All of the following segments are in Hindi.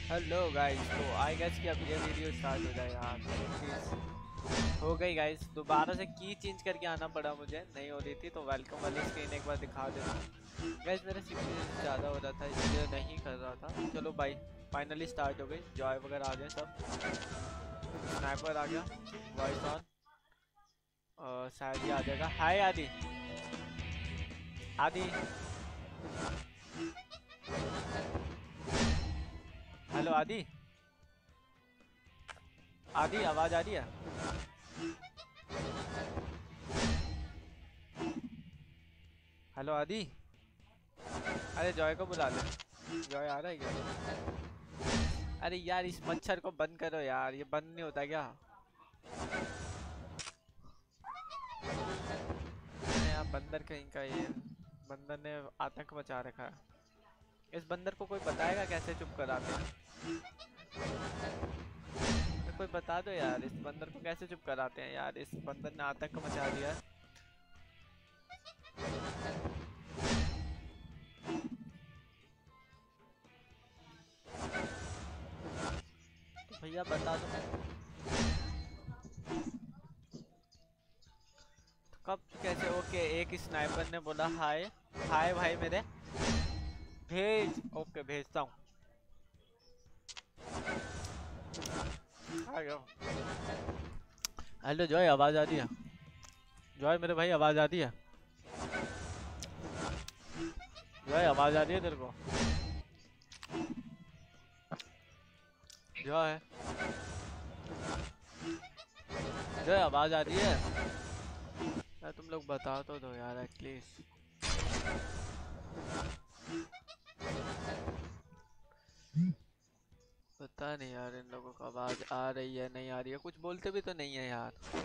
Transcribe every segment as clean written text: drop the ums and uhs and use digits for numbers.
हेलो गाइस, तो आई गेस कि अब ये वीडियो स्टार्ट हो जाए यार। चीज़ हो गई गाइस, दोबारा से की चेंज करके आना पड़ा मुझे, नहीं हो रही थी तो वेलकम वाली स्क्रीन एक बार दिखा देता हूँ गाइस। मेरा सीपीयू ज़्यादा हो रहा था इसलिए नहीं कर रहा था। चलो भाई, फाइनली स्टार्ट हो गई। जॉय वगैरह आ गए सब, स्नाइपर आ गया, वॉइस ऑन, शायद ये आ जाएगा। हाय आदि, आदि, हेलो आदि, आदि आवाज़ आ रही है? हेलो आदि, अरे जॉय को बुला ले। जॉय आ रहा है क्या? अरे यार इस मच्छर को बंद करो यार, ये बंद नहीं होता क्या? अरे यार बंदर कहीं का, ये बंदर ने आतंक मचा रखा है। इस बंदर को कोई बताएगा कैसे चुप कराते हैं? अरे कोई बता दो यार, इस बंदर को कैसे चुप कराते हैं यार, इस बंदर ने आतंक मचा दिया है। तो भैया बता दो। तो कब कैसे? ओके, एक स्नाइपर ने बोला हाय। हाय भाई मेरे, भेज। ओके भेजता हूँ। आ गया। हेलो जॉय, आवाज आ रही है? जॉय मेरे भाई, आवाज आ रही है? जॉय आवाज आ रही है तेरे को? जॉय, जॉय आवाज आ रही है यार? तुम लोग बता तो दो यार एटलीस्ट। पता नहीं यार इन लोगों को आवाज आ रही है नहीं आ रही है, कुछ बोलते भी तो नहीं है यार।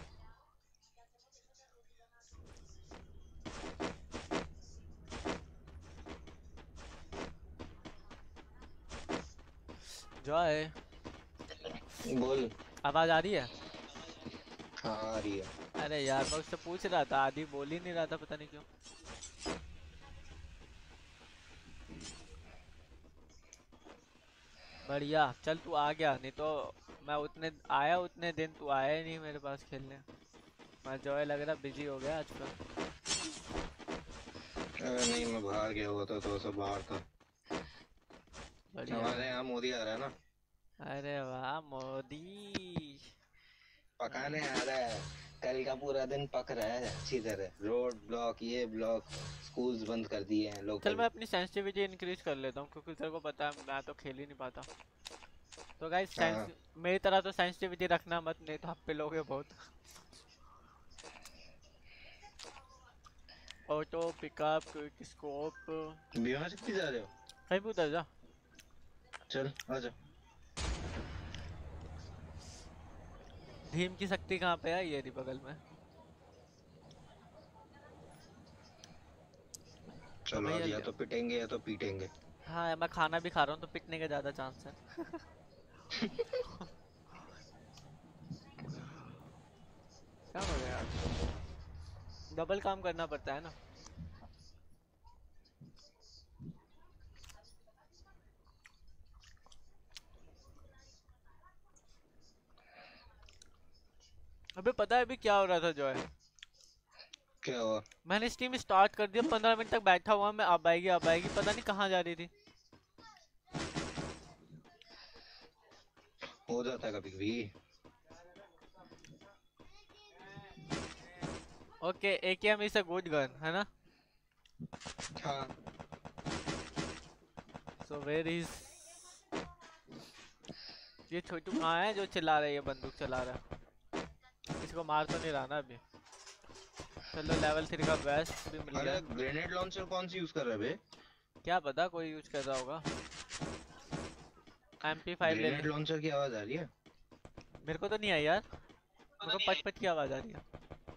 जॉय, बोल। आवाज आ रही है? हाँ आ रही है। अरे यार मैं उससे पूछ रहा था, आदि बोल ही नहीं रहा था, पता नहीं क्यों। बढ़िया, चल तू आ गया, नहीं तो मैं उतने आया, उतने दिन तू आया ही नहीं मेरे पास खेलने। मैं जॉय लग रहा बिजी हो गया आजकल। अरे नहीं, मैं बाहर गया हुआ था, थोड़ा सा बाहर था। बढ़िया हमारे बढ़िया। यहाँ मोदी आ रहा है ना। अरे वाह मोदी। पकाने आ रहा है। कल का पूरा दिन पक रहा है अच्छी तरह। रोड ब्लॉक, ये ब्लॉक, स्कूल्स बंद कर दिए हैं चल मैं लोकल। अपनी सेंसिटिविटी इंक्रीज कर लेता हूँ, क्योंकि तेरे को पता है मैं तो खेल ही नहीं पाता। तो गाइस सेंस, हाँ। मेरी तरह तो सेंसिटिविटी रखना मत, नहीं तो आप पे लोगे बहुत। Auto pickup, quick scope. बीमा से जा रहे हो? कहीं भी उतर जा। चल आजा। भीम की शक्ति कहाँ पे है? ये रही बगल में। तो चलो आज भैया या तो पिटेंगे या तो पीटेंगे। हाँ, मैं खाना भी खा रहा हूँ तो पिटने का ज्यादा चांस है। क्या हो गया यार, डबल काम करना पड़ता है ना। अबे पता है अभी क्या हो रहा था जॉय? क्या हुआ? मैंने स्टीम स्टार्ट कर दिया, 15 मिनट तक बैठा हुआ मैं, अब आएगी अब आएगी, पता नहीं कहाँ जा रही थी। हो जाता है कभी कभी। Okay, AKM is a good gun है ना? हाँ। सो वेयर इज, ये छोटू कहाँ है जो चिल्ला रहा है, ये बंदूक चला रहा है? किसी को मार तो नहीं रहा ना अभी? चलो लेवल 3 का वेस्ट भी मिल अरे गया। ग्रेनेड लॉन्चर कौन सी यूज कर रहे बे? क्या पता, कोई यूज कर रहा होगा। MP5 ले ग्रेनेड ली। लॉन्चर की आवाज आ रही है। मेरे को तो नहीं आई यार, मेरे को पट पट की आवाज आ रही है।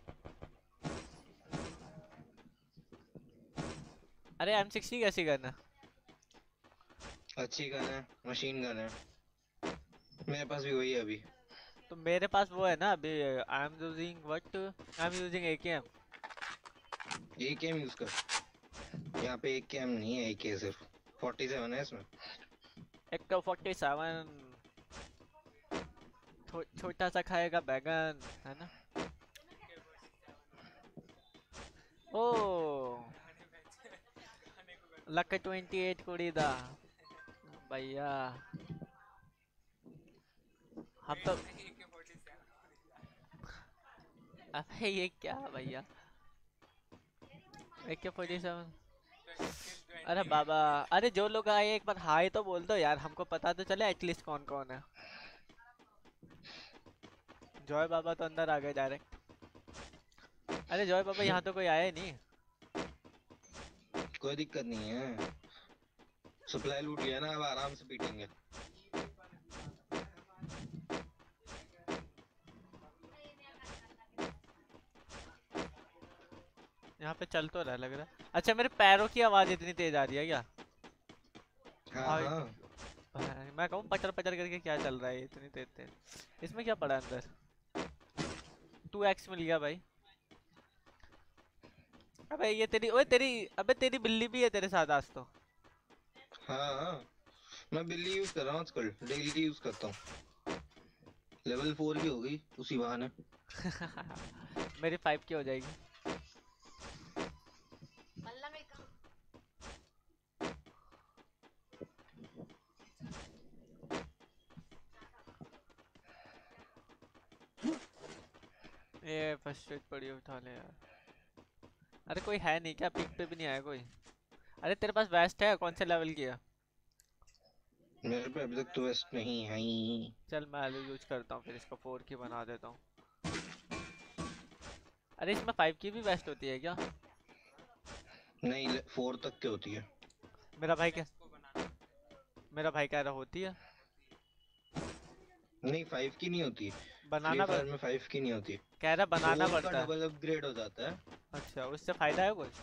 अरे M60 कैसी गन है? अच्छी गन है, मशीन गन है। मेरे पास भी वही है अभी। तो मेरे पास वो है ना अभी, I am using what, I am using AKM। AKM use कर। यहाँ पे एक कैम नहीं है, एक है सिर्फ। 47 है इसमें। एक तो 47 छोटा सा खाएगा बैगन है ना। ओ लक 28 कुड़ी दा भैया। हम तो अबे ये क्या भैया, AK-47। अरे बाबा, अरे जो लोग आए एक बार हाय तो बोल दो यार, हमको पता तो चले एटलीस्ट कौन कौन है। जॉय बाबा तो अंदर आ गए डायरेक्ट। अरे जॉय बाबा यहाँ तो कोई आया ही नहीं। कोई दिक्कत नहीं है, सप्लाई लूट लिया ना, अब आराम से पीटेंगे। यहाँ पे चल तो रहा लग रहा है। अच्छा मेरे पैरों की आवाज इतनी तेज आ रही है क्या? हाँ भाई हाँ। मैं कहूँ पटर पटर करके क्या चल रहा है इतनी तेज तेज। इसमें क्या पड़ा अंदर? 2x मिल गया भाई। अबे ये तेरी, ओए तेरी, अबे तेरी बिल्ली भी है तेरे साथ आज तो। हाँ हाँ, मैं बिल्ली यूज कर रहा हूँ आजकल, डेली यूज करता हूँ। लेवल 4 की हो गई उसी बहाने। मेरी 5 की हो जाएगी। ये फर्स्ट एड पड़ी उठा ले यार। अरे कोई है नहीं क्या? पिक पे भी नहीं आया कोई। अरे तेरे पास वेस्ट है, कौन से लेवल की है? मेरे पे अभी तक तो वेस्ट नहीं है ही। चल मैं आलू यूज करता हूँ, फिर इसको 4 की बना देता हूँ। अरे इसमें 5 की भी वेस्ट होती है क्या? नहीं, 4 तक की होती है। मेरा भाई क्या, मेरा भाई कह रहा होती है। नहीं, 5 की नहीं होती। फ्री बनाना फायर में 5 की नहीं होती। कह रहा बनाना 4 का पड़ता है। डबल अपग्रेड हो जाता है। अच्छा उससे फायदा है कुछ?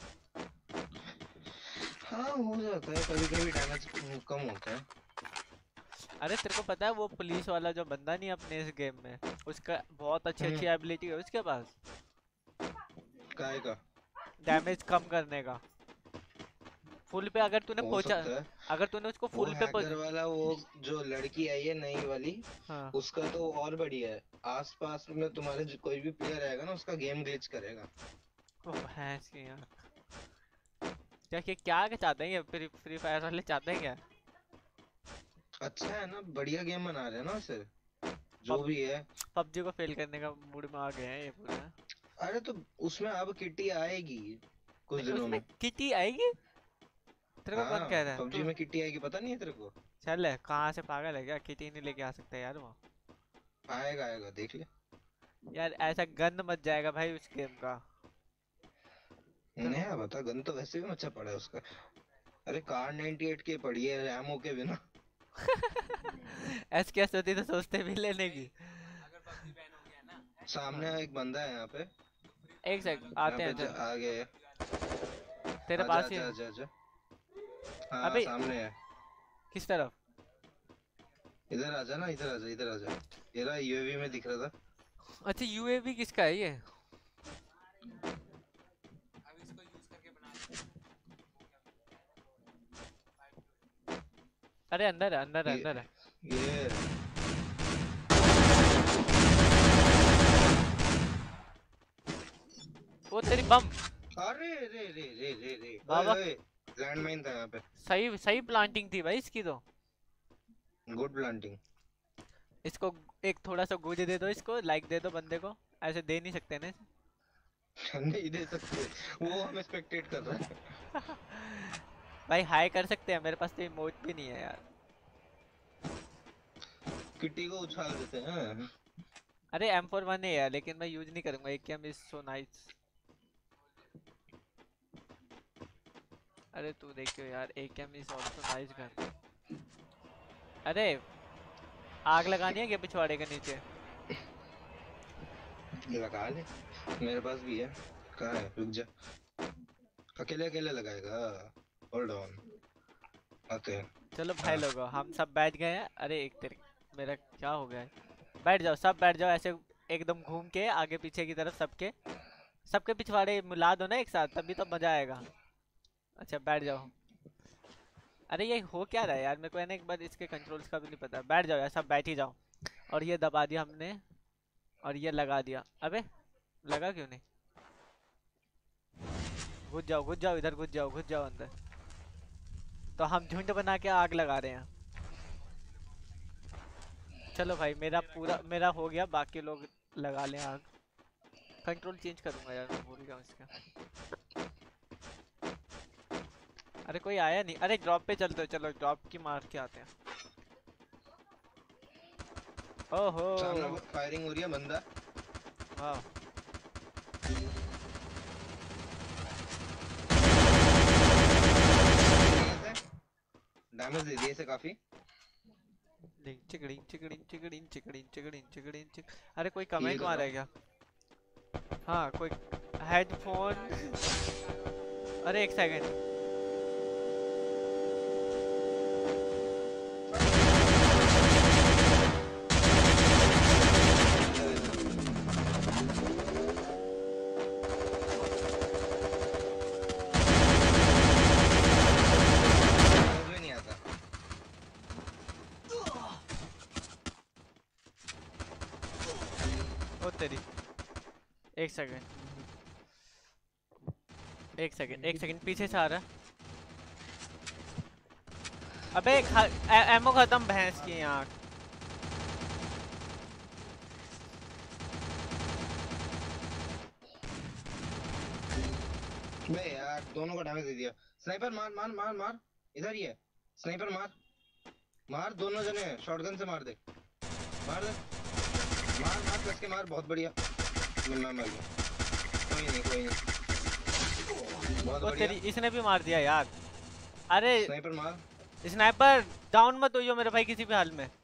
हाँ, हो जाता है, कभी कभी डैमेज कम होता है। अरे तेरे को पता है वो पुलिस वाला जो बंदा नहीं अपने इस गेम में, उसका बहुत अच्छी हम्म। अच्छी एबिलिटी है उसके पास। काय का? डैमेज कम करने का। फुल पे अगर तूने हो पहुंचा, सकता है। अगर तूने उसको वो फुल पे हैकर वाला, वो जो लड़की आई है नई वाली, हाँ। उसका तो और बढ़िया है। आस पास में तुम्हारे जो कोई भी प्लेयर आएगा ना, उसका गेम ग्लिच करेगा। वो भैंस की यार। क्या क्या क्या क्या चाहते हैं ये फ्री फायर वाले चाहते हैं क्या? अच्छा है ना, बढ़िया गेम बना रहे हैं ना उसे, जो पब भी है। पबजी को फेल करने का मूड में आ गए हैं ये पूरा। अरे तो उसमें अब किट्टी आएगी कुछ नहीं दिनों उसमें में। किटी आएगी? तेरे को कौन कह हाँ, रहा है पबजी तू? में किट्टी आएगी, पता नहीं है तेरे को? चल है कहाँ से पागल है क्या? किटी नहीं लेके आ सकता यार वो। आएगा आएगा, देख ले। यार ऐसा गंद मच जाएगा भाई उस गेम का। तेरे को नया बता, गन तो वैसे भी अच्छा पड़ा है उसका। अरे कार 98 की पड़ी है रैमो के बिना। ऐस कैसे होती तो सोचते भी लेने की। सामने एक बंदा है यहाँ पे। एक सेकंड यहाँ आते पे हैं चल। आगे है। तेरे आजा पास ही आजा है। आजा आजा। हाँ, अबे सामने है। किस तरफ? इधर आजा ना, इधर आजा, इधर आजा। ये रहा, यूएवी में दिख रहा था। अच्छा यूएवी किसका है ये? अरे अंदर है अंदर है ये अंदर है। ये वो तेरी बम। अरे रे रे रे रे रे, ओए बाबा ओए, लैंडमाइन था यहाँ पे। सही सही प्लांटिंग थी भाई इसकी तो। Good planting. इसको एक थोड़ा सा गुज दे दो, इसको लाइक दे दो बंदे को। ऐसे दे नहीं सकते ना इसे। नहीं दे सकते, वो हमें स्पेक्टेट कर रहा है। भाई हाई कर सकते हैं, मेरे पास तो इमोट भी नहीं है यार। किट्टी को उछाल देते हैं। अरे M41 है लेकिन मैं यूज नहीं करूंगा। AKM is so nice. अरे तू देखियो यार, AKM is also nice gun. अरे आग लगानी है क्या पिछवाड़े के नीचे? लगा ले, मेरे पास भी है। कहाँ है, रुक जा। अकेले अकेले लगाएगा? होल्ड ऑन, आते हैं। चलो भाई हाँ। लोगो हम सब बैठ गए हैं। अरे एक तेरे, मेरा क्या हो गया है? बैठ जाओ सब बैठ जाओ ऐसे, एकदम घूम के आगे पीछे की तरफ सबके। सबके पिछवाड़े मिला दो ना एक साथ, तभी तो मजा आएगा। अच्छा बैठ जाओ। अरे ये हो क्या रहा है यार, मेरे को है ना एक बार इसके कंट्रोल्स का भी नहीं पता। बैठ जाओ यार, सब बैठ ही जाओ। और ये दबा दिया हमने, और ये लगा दिया। अबे लगा क्यों नहीं? घुस जाओ इधर, घुस जाओ अंदर। तो हम झुंड बना के आग लगा रहे हैं। चलो भाई, मेरा पूरा मेरा हो गया, बाकी लोग लगा लें आग। कंट्रोल चेंज करूंगा यार, मैं भूल गया इसका। अरे कोई आया नहीं। अरे ड्रॉप पे चलते हो, चलो ड्रॉप की मार के आते हैं। ओहो। सामने फायरिंग हो रही है, बंदा। वाह। डैमेज दे दिए इसे काफी। डिंग चिकडिंग चिकडिंग चिकडिंग चिकडिंग चिकडिंग चिकडिंग चिक। अरे कोई हील कमेंट कर मारा रहा है हूँ। क्या? हाँ कोई हेडफोन। अरे एक सेकंड। समझ में नहीं आता। ओ तेरी। एक सेकंड, एक सेकंड पीछे से आ रहा है। अबे एमो खत्म भैंस की आँख। बे यार दोनों को डैमेज दे दिया। स्नाइपर मार मार मार मार। इधर ही है। स्नाइपर मार। मार दोनों जने, शॉटगन से मार दे। मार दे। मार मार कस के मार, बहुत बढ़िया। मैं मर गया। कोई नहीं कोई नहीं। बहुत ओ बढ़िया। तेरी, इसने भी मार दिया यार। अरे स्नाइपर मार। स्नाइपर डाउन मत होइयो मेरे भाई किसी भी हाल में।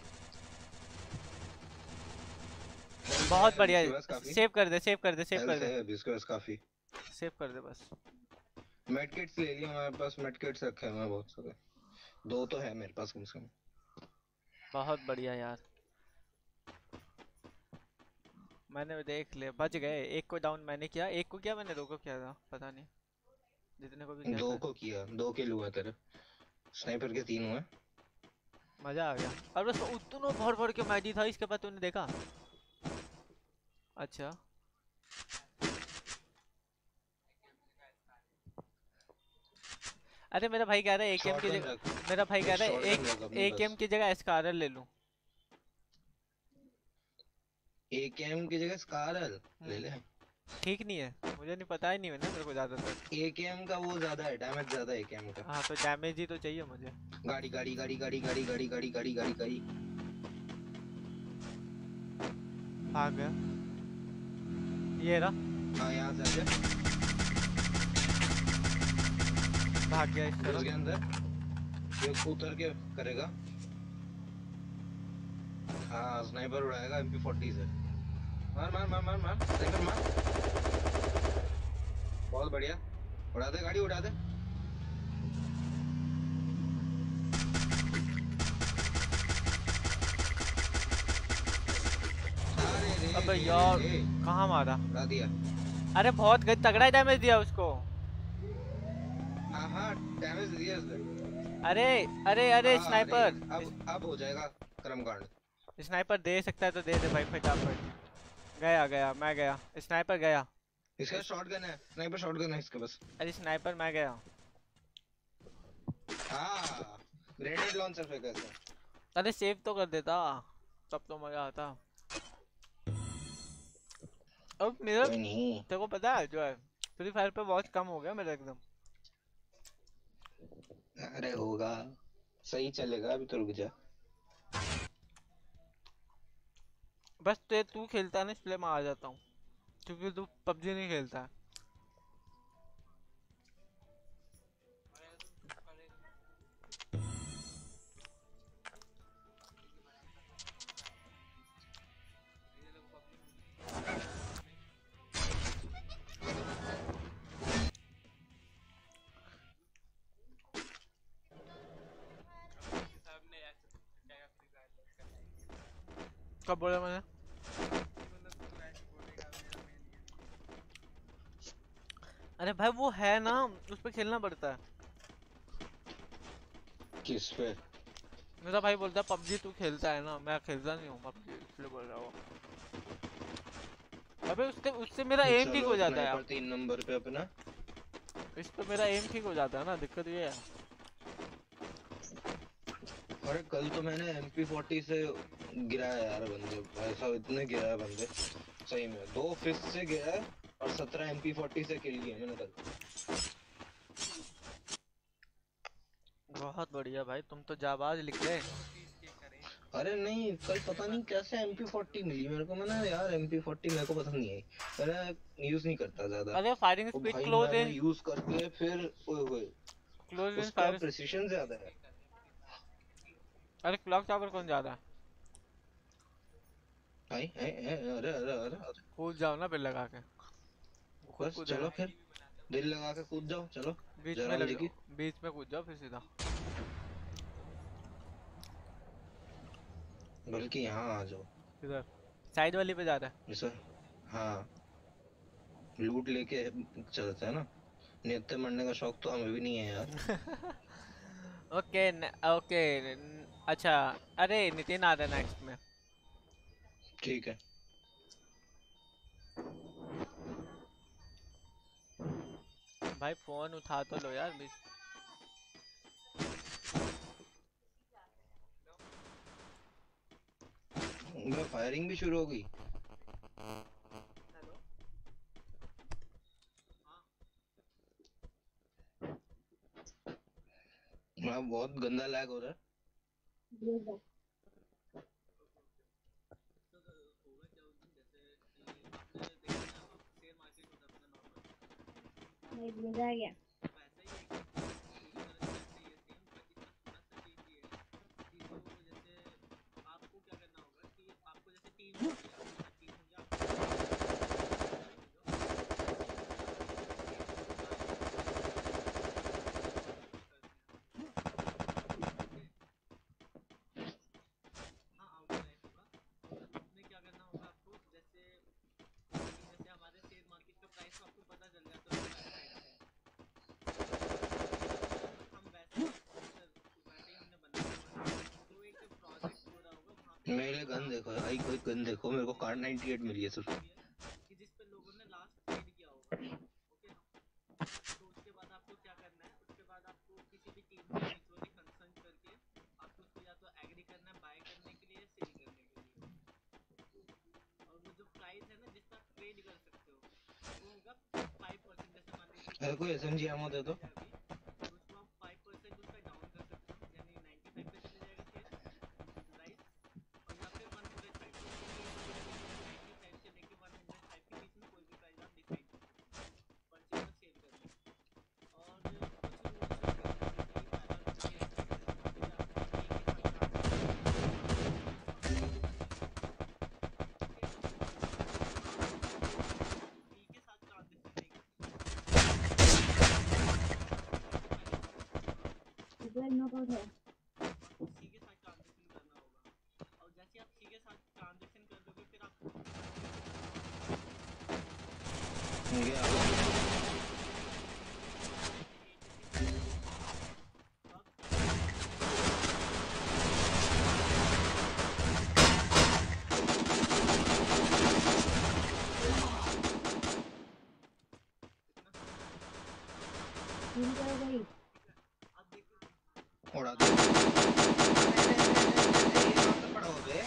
हेल्थ है बहुत अभी बढ़िया। इसके पास काफी। सेव कर दे, सेव कर दे, सेव कर हेल्थ दे। है अभी इसके पास काफी। सेव कर दे बस। मेड किट्स ले लिया, हमारे पास मेड किट्स रखे हुए हैं बहुत सारे। दो तो है मेरे पास कम से कम। बहुत बढ़िया यार। मैंने देख लिया, बच गए। एक को डाउन मैंने किया, एक को किया मैंने, दो को किया था पता नहीं। जितने को भी किया दो कर। को किया, दो किल हुआ तेरे। स्नाइपर के तीन हुए। मजा आ गया। और बस उतना भर भर के मैडी था इसके बाद, तूने देखा? अच्छा। अरे मेरा भाई कह रहा है एकेएम की शॉटगन रख। जगह, मेरा भाई कह एक रहा है शॉटगन रख एक अपने एकेएम पास। की जगह एसकारल ले लूं। एकेएम की जगह स्कारल ले ले। ठीक नहीं है? मुझे नहीं पता, ही नहीं है ना मेरे को ज्यादातर। एकेएम का वो ज्यादा है, डैमेज ज्यादा है एकेएम का। हाँ तो डैमेज ही तो चाहिए मुझे। गाड़ी गाड़ी गाड़ी गाड़ी गाड़ी गाड़ी गाड़ी गाड़ी गाड़ी गाड़ी। भाग गया। ये रहा। हाँ यहाँ से आके भाग गया इस घुस गया तरफ। अंदर। ये उतर के करेगा। हाँ स्नाइपर उड़ाएगा MP40 से। मार मार मार मार मार स्नाइपर मार। बहुत बढ़िया। उड़ा दे गाड़ी, उड़ा दे। अरे रे अबे रे यार, रे। कहाँ मारा? उड़ा दिया। अरे बहुत तगड़ा डैमेज दिया उसको। हाँ हाँ डैमेज दिया उसने। अरे अरे अरे हाँ अरे स्नाइपर। अब हो जाएगा कर्मकांड। स्नाइपर दे सकता है तो दे दे भाई फटाफट। गया गया, मैं गया। स्नाइपर गया। इसका शॉटगन है, स्नाइपर शॉटगन है इसके पास। अरे स्नाइपर मैं गया। हाँ ग्रेनेड लॉन्चर फेंका इसने। अरे सेव तो कर देता, तब तो मजा आता। अब मेरा, कोई नहीं। तेरे को पता है जो है, फ्री फायर पे बहुत कम हो गया मेरा एकदम। अरे होगा, सही चलेगा, अभी तो रुक जा। बस तू खेलता है ना इसलिए मैं आ जाता हूँ, क्योंकि तू पबजी नहीं खेलता है। कब बोला मैंने? अरे भाई वो है ना, उस पे खेलना पड़ता है। किस पे? मेरा भाई बोलता है पबजी तू खेलता है ना, मैं खेलता नहीं हूँ पबजी, इसलिए बोल रहा हूँ। अबे उससे उससे मेरा एम ठीक चलो हो जाता है। स्नाइपर 3 नंबर पे अपना। इस पे मेरा एम ठीक हो जाता है ना, दिक्कत ये है। अरे कल तो मैंने MP40 से गिराया यार बंदे, भाई साहब इतने गिराया बंदे, सही में 2 फिस्ट से गिराया और 17 MP40 से किल किए मैंने कल। बहुत बढ़िया भाई, तुम तो जाबाज निकले। अरे नहीं, कल पता नहीं कैसे MP40 मिली मेरे को, मैंने यार MP40 मेरे को पसंद नहीं आई, मैंने यूज नहीं करता ज्यादा। अरे फायरिंग वो स्पीड भाई क्लोज मैंने रेंज, यूज करके फिर ओए होए, क्लोज रेंज उसका फायर। प्रिसिशन ज्यादा है। अरे क्लॉक टावर कौन जा रहा है? अरे अरे अरे अरे। कूद जाओ ना फिर लगा के, वो खुद बस कूदेगा। चलो फिर, दिल लगा के कूद जाओ, चलो बीच में जयराम लग जी की। जाओ, बीच में कूद जाओ फिर सीधा। बल्कि यहाँ आ जाओ। इधर साइड वाली पे जा रहा जैसे, हाँ, लूट लेके चलते हैं ना, नित्य मरने का शौक तो हमें भी नहीं है यार। है। Okay okay. अच्छा, अरे नितिन आ रहा है नेक्स्ट में। ठीक है। भाई फोन उठा तो लो यार बीच। मैं फायरिंग भी शुरू हो गई। हाँ बहुत गंदा लैग हो रहा है। मजा आ गया। मेरे गन देखो भाई, कोई गन देखो, मेरे को कार 98 मिली है सिर्फ। अरे कोई SMG एमो दे दो। इधर नॉकआउट है। ये आ गया। तीन क्या हो गई? उड़ा दो। अरे रे रे रे रे रे, ये कहाँ पे पड़ा हो बे?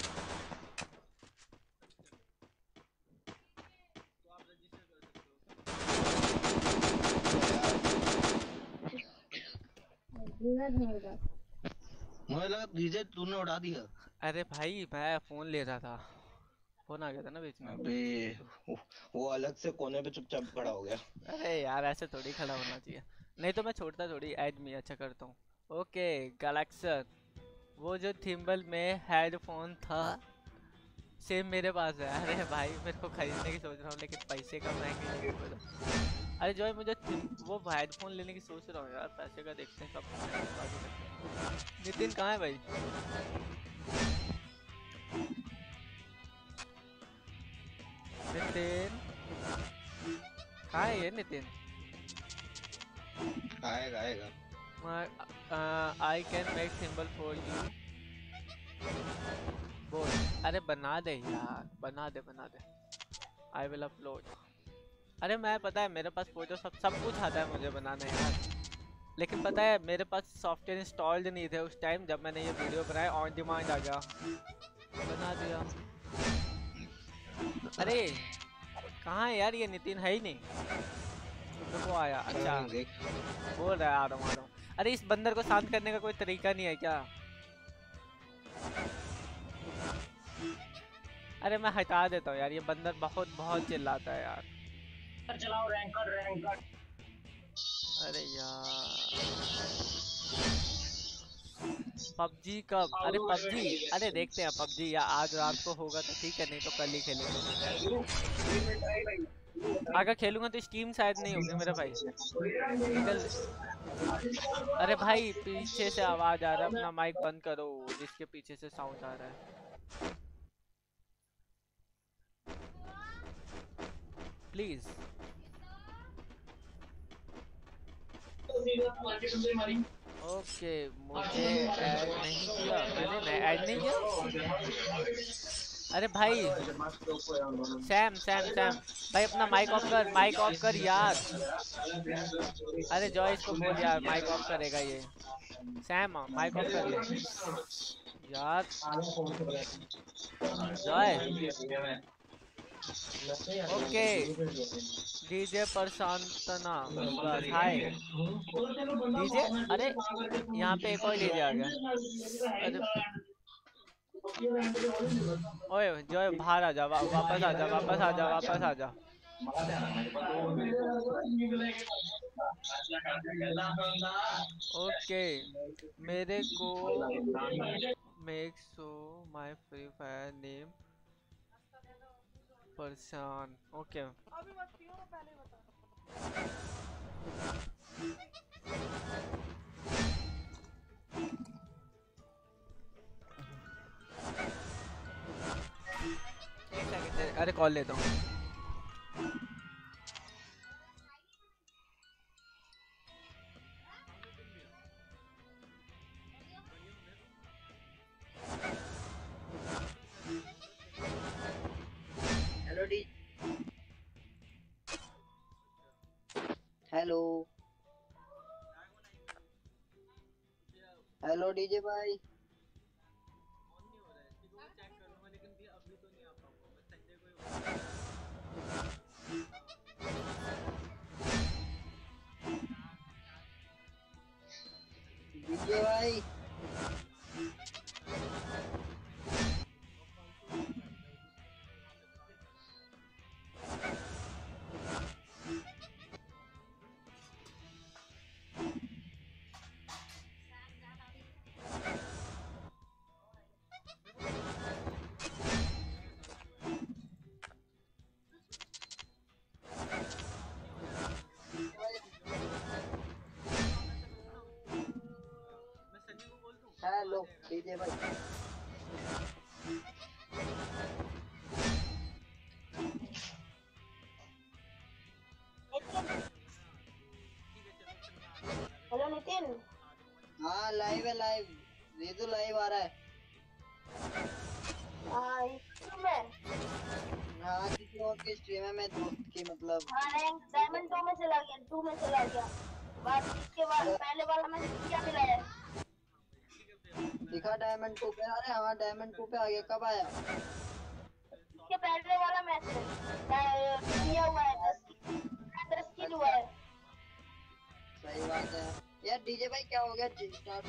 पूरा धोएगा। मुझे लगा डीजे तूने उड़ा दिया। अरे भाई मैं फोन ले रहा था, फोन आ गया था ना बीच में। अबे, वो वो अलग से कोने पे चुपचाप खड़ा हो गया। अरे यार ऐसे थोड़ी खड़ा होना चाहिए, नहीं तो मैं छोड़ता थोड़ी, ऐड मी अच्छा करता हूँ। ओके गैलेक्सर, वो जो थिम्बल में हेडफोन था सेम मेरे पास है। अरे भाई मेरे को खरीदने की सोच रहा हूँ लेकिन पैसे कम आएंगे ये भी बता। अरे जो है मुझे वो हेडफोन लेने की सोच रहा हूँ यार, पैसे का देखते हैं कब। नितिन कहाँ है भाई? नितिन कहाँ है ये नितिन? आएगा आएगा। I can make symbol for you बोल। अरे बना दे यार, बना दे बना दे। I will upload. अरे मैं पता है मेरे पास फोटो सब कुछ आता है मुझे बनाना यार, लेकिन पता है मेरे पास सॉफ्टवेयर इंस्टॉल्ड नहीं थे उस टाइम जब मैंने ये वीडियो बनाया। ऑन डिमांड आ गया, बना दिया। अरे कहाँ है यार ये नितिन? है ही नहीं तो वो आया। अच्छा देख बोल रहा है आ रहा हूँ आ रहा हूँ। अरे इस बंदर को शांत करने का कोई तरीका नहीं है क्या? अरे मैं हटा देता हूँ यार, ये बंदर बहुत बहुत चिल्लाता है यार। चलाओ रैंकर। अरे यार पबजी कब? अरे पबजी, अरे देखते हैं पबजी या आज रात को होगा तो ठीक है, नहीं तो कल ही खेलेंगे। अगर खेलूंगा तो स्टीम शायद नहीं होगी मेरा भाई। निकल। अरे भाई पीछे से आवाज आ रहा है, अपना माइक बंद करो जिसके पीछे से साउंड आ रहा है प्लीज। ओके मुझे ऐड नहीं किया, मैंने ऐड नहीं किया। अरे भाई सैम सैम सैम भाई अपना माइक ऑफ कर, माइक ऑफ कर यार। अरे जॉय इसको बोल यार माइक ऑफ करेगा ये। सैम माइक ऑफ कर ले यार। Joy okay. डीजे प्रशांतना बस हाय डीजे। अरे यहाँ पे एक और डीजे आ गया। अरे ओए जॉय बाहर आ जा, वापस आ जा वापस आ जा वापस आ जा। ओके मेरे को make so my free fire name परेशान। ओके एक सेकंड, अरे कॉल लेता हूँ। Hello D hello hello DJ भाई। डीजे भाई हेलो डीजे भाई। हेलो नितिन। हाँ लाइव है लाइव। रिजू लाइव आ रहा है। हाँ किसी और की स्ट्रीम है, मैं दोस्त की मतलब। हाँ रैंक डायमंड 2 में चला गया, 2 में चला गया। बाद इसके बाद पहले वाला में क्या मिला है? दिखा डायमंड 2 पे। अरे हाँ डायमंड 2 पे आ गया। कब आया? इसके पहले वाला मैच में दिया हुआ है 10 किल हुआ है। सही बात है यार। डीजे भाई क्या हो गया? स्टार्ट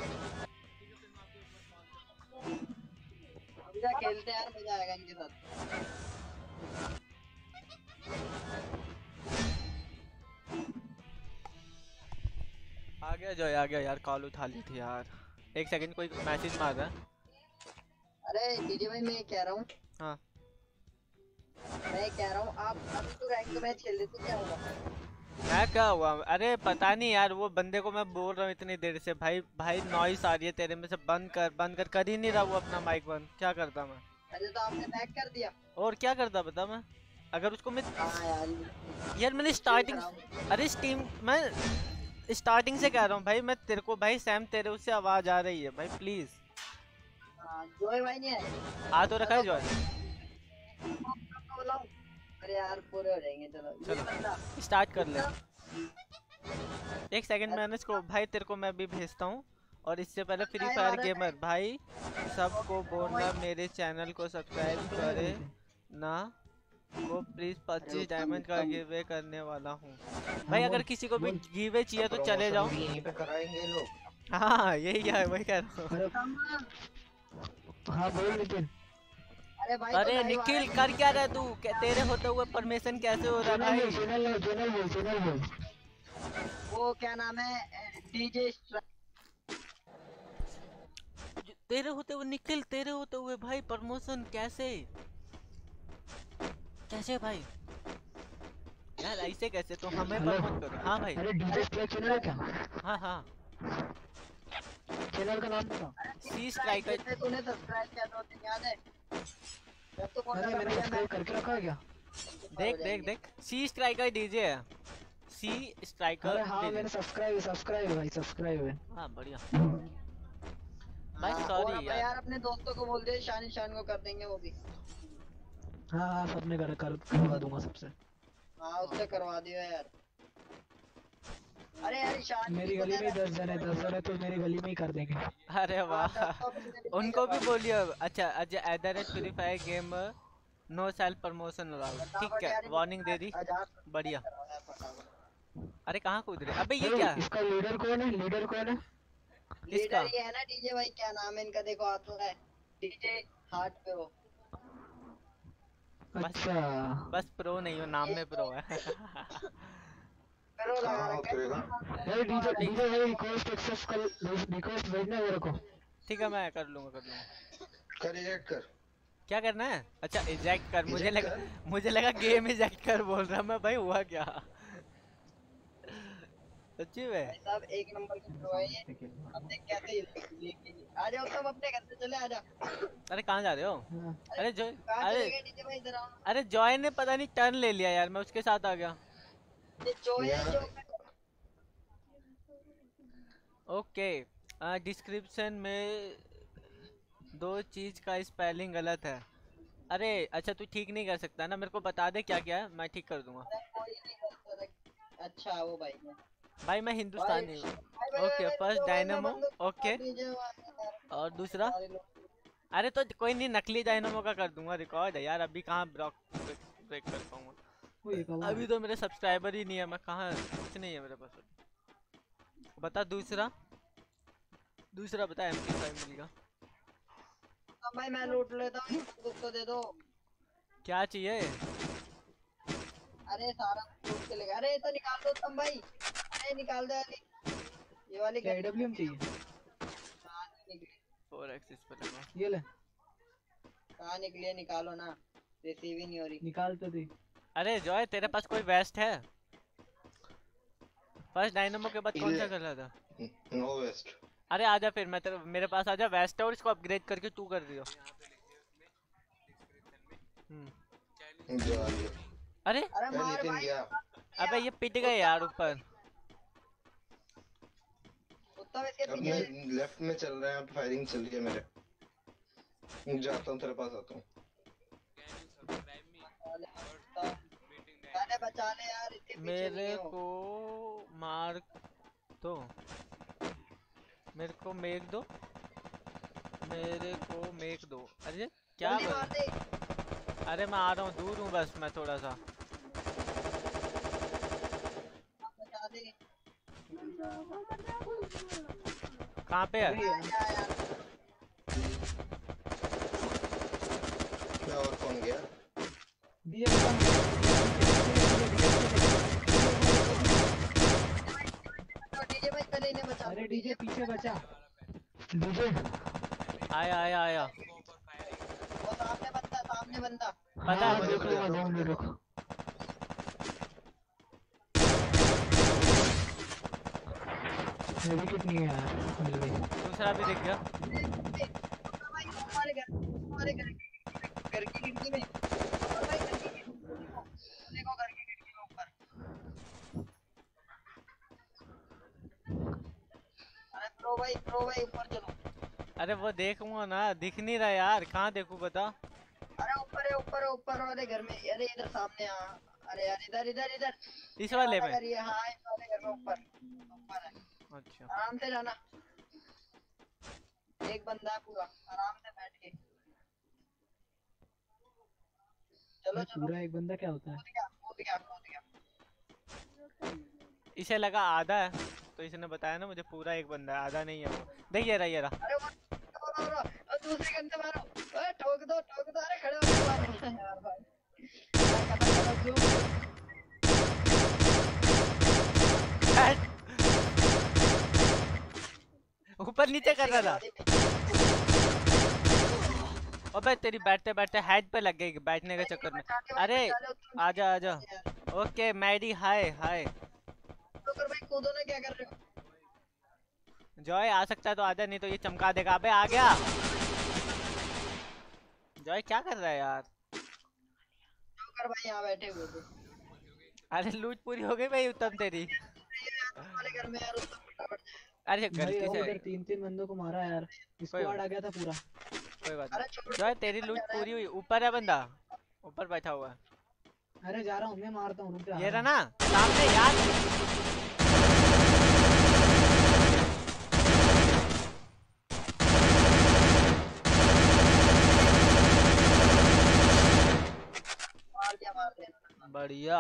अभी क्या खेलते हैं यार, मजा आएगा इनके साथ। आ गया जॉय आ गया यार, कॉल उठा ली थी यार। एक सेकंड कोई मैसेज मार रहा है। अरे डीजे भाई मैं कह रहा हूँ, हाँ मैं कह रहा हूँ आप अभी तो रैंक मैच खेल रहे थे, क्या हुआ? मैं क्या हुआ? अरे पता नहीं यार, वो बंदे को मैं बोल रहा हूँ इतनी देर से भाई भाई नॉइस आ रही है तेरे में से, बंद कर ही नहीं रहा वो अपना माइक बंद। क्या करता मैं? अरे तो आपने बैक कर दिया। और क्या करता बता मैं? अगर उसको मैं हाँ यार यार मैंने स्टार्टिंग, अरे स्टीम मैं स्टार्टिंग से कह रहा हूँ भाई, मैं तेरे को भाई सैम तेरे उससे आवाज आ रही है भाई प्लीज। हाँ, जॉय भाई नहीं है। आ तो रखा है जॉय। बुलाओ। अरे यार पूरे हो जाएंगे, चलो ये चलो बंदा स्टार्ट कर ले। एक सेकंड में इसको भाई तेरे को मैं भी भेजता हूँ। और इससे पहले फ्री टाइम आ फायर रहा है गेमर भाई सबको बोलना मेरे चैनल को सब्सक्राइब करे ना वो प्लीज 25 डायमंड का गिवे करने वाला हूँ भाई। अगर किसी को भी गिवे चाहिए तो चले प्रमोशन जाओ। भी यहीं पे कराएंगे लोग। हाँ यही है वही कह रहा हूँ। हाँ बोल नितिन। अरे भाई अरे तो लाइव आ निखिल रहा कर क्या रहा है तू? तेरे होते हुए परमिशन कैसे हो रहा है भाई? चैनल वो क्या नाम है, डीजे तेरे होते हुए निखिल, तेरे होते हुए भाई प्रमोशन कैसे कैसे भाई? यार ऐसे कैसे? तो हमें प्रमोट करो। हाँ भाई। अरे डीजे स्ट्राइक चैनल है क्या? हाँ हाँ चैनल का नाम बता। सी स्ट्राइकर। तूने सब्सक्राइब किया तो दिन याद है जब तो बोल अरे रहा था मैंने भैया मैं सब्सक्राइब करके रखा है क्या? देख देख देख सी स्ट्राइकर डीजे है। सी स्ट्राइकर अरे हाँ डीजे। मैंने सब्सक्राइब है भाई, सब्सक्राइब है। हाँ बढ़िया भाई और सॉरी अपने यार अपने दोस्तों को बोल दे, शान को कर देंगे वो भी। हाँ सबने करवा दूंगा सबसे। हाँ उससे करवा दियो यार। अरे यार ईशान मेरी गली में 10 जन है तो मेरी गली में ही कर देंगे। अरे वाह उनको भी बोलिए। अच्छा अच्छा either free fire game no self promotion allowed. ठीक है वार्निंग दे दी। बढ़िया। अरे कहाँ कूद रहे? अबे ये क्या है? इसका लीडर कौन है? लीडर ये है ना डीजे भाई, क्या नाम है इनका देखो आता है डीजे हार्ट पे वो। अच्छा बस प्रो नहीं हो, नाम में प्रो है। करो लगा हाँ रखा करेगा। भाई डीजे भाई रिक्वेस्ट एक्सेप्ट कर, रिक्वेस्ट भेजना मेरे को। ठीक है मैं कर लूंगा कर इजेक्ट कर। क्या करना है? अच्छा इजेक्ट कर। Eject मुझे लगा गेम इजेक्ट कर बोल रहा मैं भाई। हुआ क्या? सच्ची में भाई साहब एक नंबर की प्रो है ये। अब देख कैसे आ जाओ सब अपने घर से चले आ जा। अरे कहाँ जा रहे हो? अरे जो कहाँ अरे चले गए डीजे भाई, इधर आओ। अरे जॉय ने पता नहीं टर्न ले लिया यार, मैं उसके साथ आ गया। ये जो है यार जो ओके डिस्क्रिप्शन में दो चीज का स्पेलिंग गलत है। अरे अच्छा तू ठीक नहीं कर सकता ना? मेरे को बता दे क्या क्या है, मैं ठीक कर दूंगा। कोई नहीं कर सकता। अच्छा वो भाई है। भाई मैं हिंदुस्तानी हूँ। भाई okay first dynamo. Okay DJ और दूसरा? अरे तो कोई नहीं, नकली डायनामो का कर दूंगा रिकॉर्ड है यार। अभी कहाँ ब्रेक कर पाऊंगा? अभी तो मेरे सब्सक्राइबर ही नहीं है। मैं कहाँ, कुछ नहीं है मेरे पास। बता दूसरा बता। MP5 मिलेगा। भाई मैं लूट लेता हूँ, तो दे दो। क्या चाहिए? अरे सारा लूट के लेगा। अरे ये तो निकाल दो तुम भाई, अरे निकाल दो वाली, ये वाली क्या AWM चाहिए? 4x इस पे लगा। ये ले कहाँ निकली है? निकालो ना, रिसीव ही नहीं हो रही। निकाल तो दे। अरे जॉय तेरे पास कोई वेस्ट है? फर्स्ट डायनामो के बाद कौन सा कर रहा था? No waste. अरे आजा फिर मैं तेरे मेरे पास आजा। वेस्ट है और इसको अपग्रेड करके तू कर दियो। जा रही है। अरे अरे मार नितिन भाई, गया। अबे ये पिट गए यार ऊपर। उत्तम इसके अब पीछे। मैं लेफ्ट में चल रहे हैं, फायरिंग चल रही है मेरे। जाता हूँ तेरे पास आता हूँ। अरे बचा ले यार, इसके पीछे मेरे नहीं हो। को मार दो, मेरे को मेक दो, मेरे को मेक दो। अरे क्या जल्दी मार दे। अरे मैं आ रहा हूँ, दूर हूँ बस मैं थोड़ा सा। बचा दे। कहाँ पे है? क्या और कौन गया? डीजे भाई पहले इन्हें बचा। अरे डीजे पीछे बचा। डीजे आया आया आया। वो सामने बंदा पता है मुझे। मेरी कितनी है यार? मिल गई। दूसरा भी दिख गया। भाई हमारे घर की खिड़की में। और भाई घर की खिड़की में देखो, घर की खिड़की में ऊपर। प्रो भाई ऊपर चलो। अरे वो देखूंगा ना, दिख नहीं रहा यार, कहाँ देखूं बता। अरे ऊपर है ऊपर वाले घर में। अरे इधर सामने आ। अरे यार इधर इधर इधर इस ये वाले वाला में? घर, ये हाँ इस वाले घर में ऊपर ऊपर है। अच्छा आराम से जाना। एक बंदा है पूरा, आराम से बैठ के चलो चलो। पूरा एक बंदा क्या होता है? कूद गया कूद गया कूद गया। इसे लगा आधा है, तो इसने बताया ना मुझे पूरा एक बंदा है, आधा नहीं है वो। देख ये रहा। अरे वो दूसरे गन से मारो। ओए ठोक दो ठोक दो। अरे खड़े होके मारो यार भाई। ऊपर नीचे कर रहा था। अबे तेरी बैठते बैठते हेड पे लग गई बैठने के चक्कर में। अरे आजा आजा। Okay Maddy hi hi. ठोकर भाई कूदो ना, क्या कर रहे हो? जॉय आ सकता है तो आजा, नहीं तो ये चमका देगा। अबे आ गया। जॉय क्या कर रहा है यार? ठोकर भाई यहाँ बैठे हुए थे। अरे लूट पूरी हो गई भाई उत्तम तेरी। वाले घर में यार उसको फटाफट। अरे भाई गलती वो से। उधर 3-3 बंदों को मारा यार, स्क्वाड आ गया था पूरा। कोई बात अरे नहीं। छोड़ जॉय तेरी लूट पूरी हुई। ऊपर है बंदा, ऊपर बैठा हुआ है। अरे जा रहा हूँ मैं, मारता हूँ, रुक जा। ये रहा ना सामने यार। मार दिया। बढ़िया।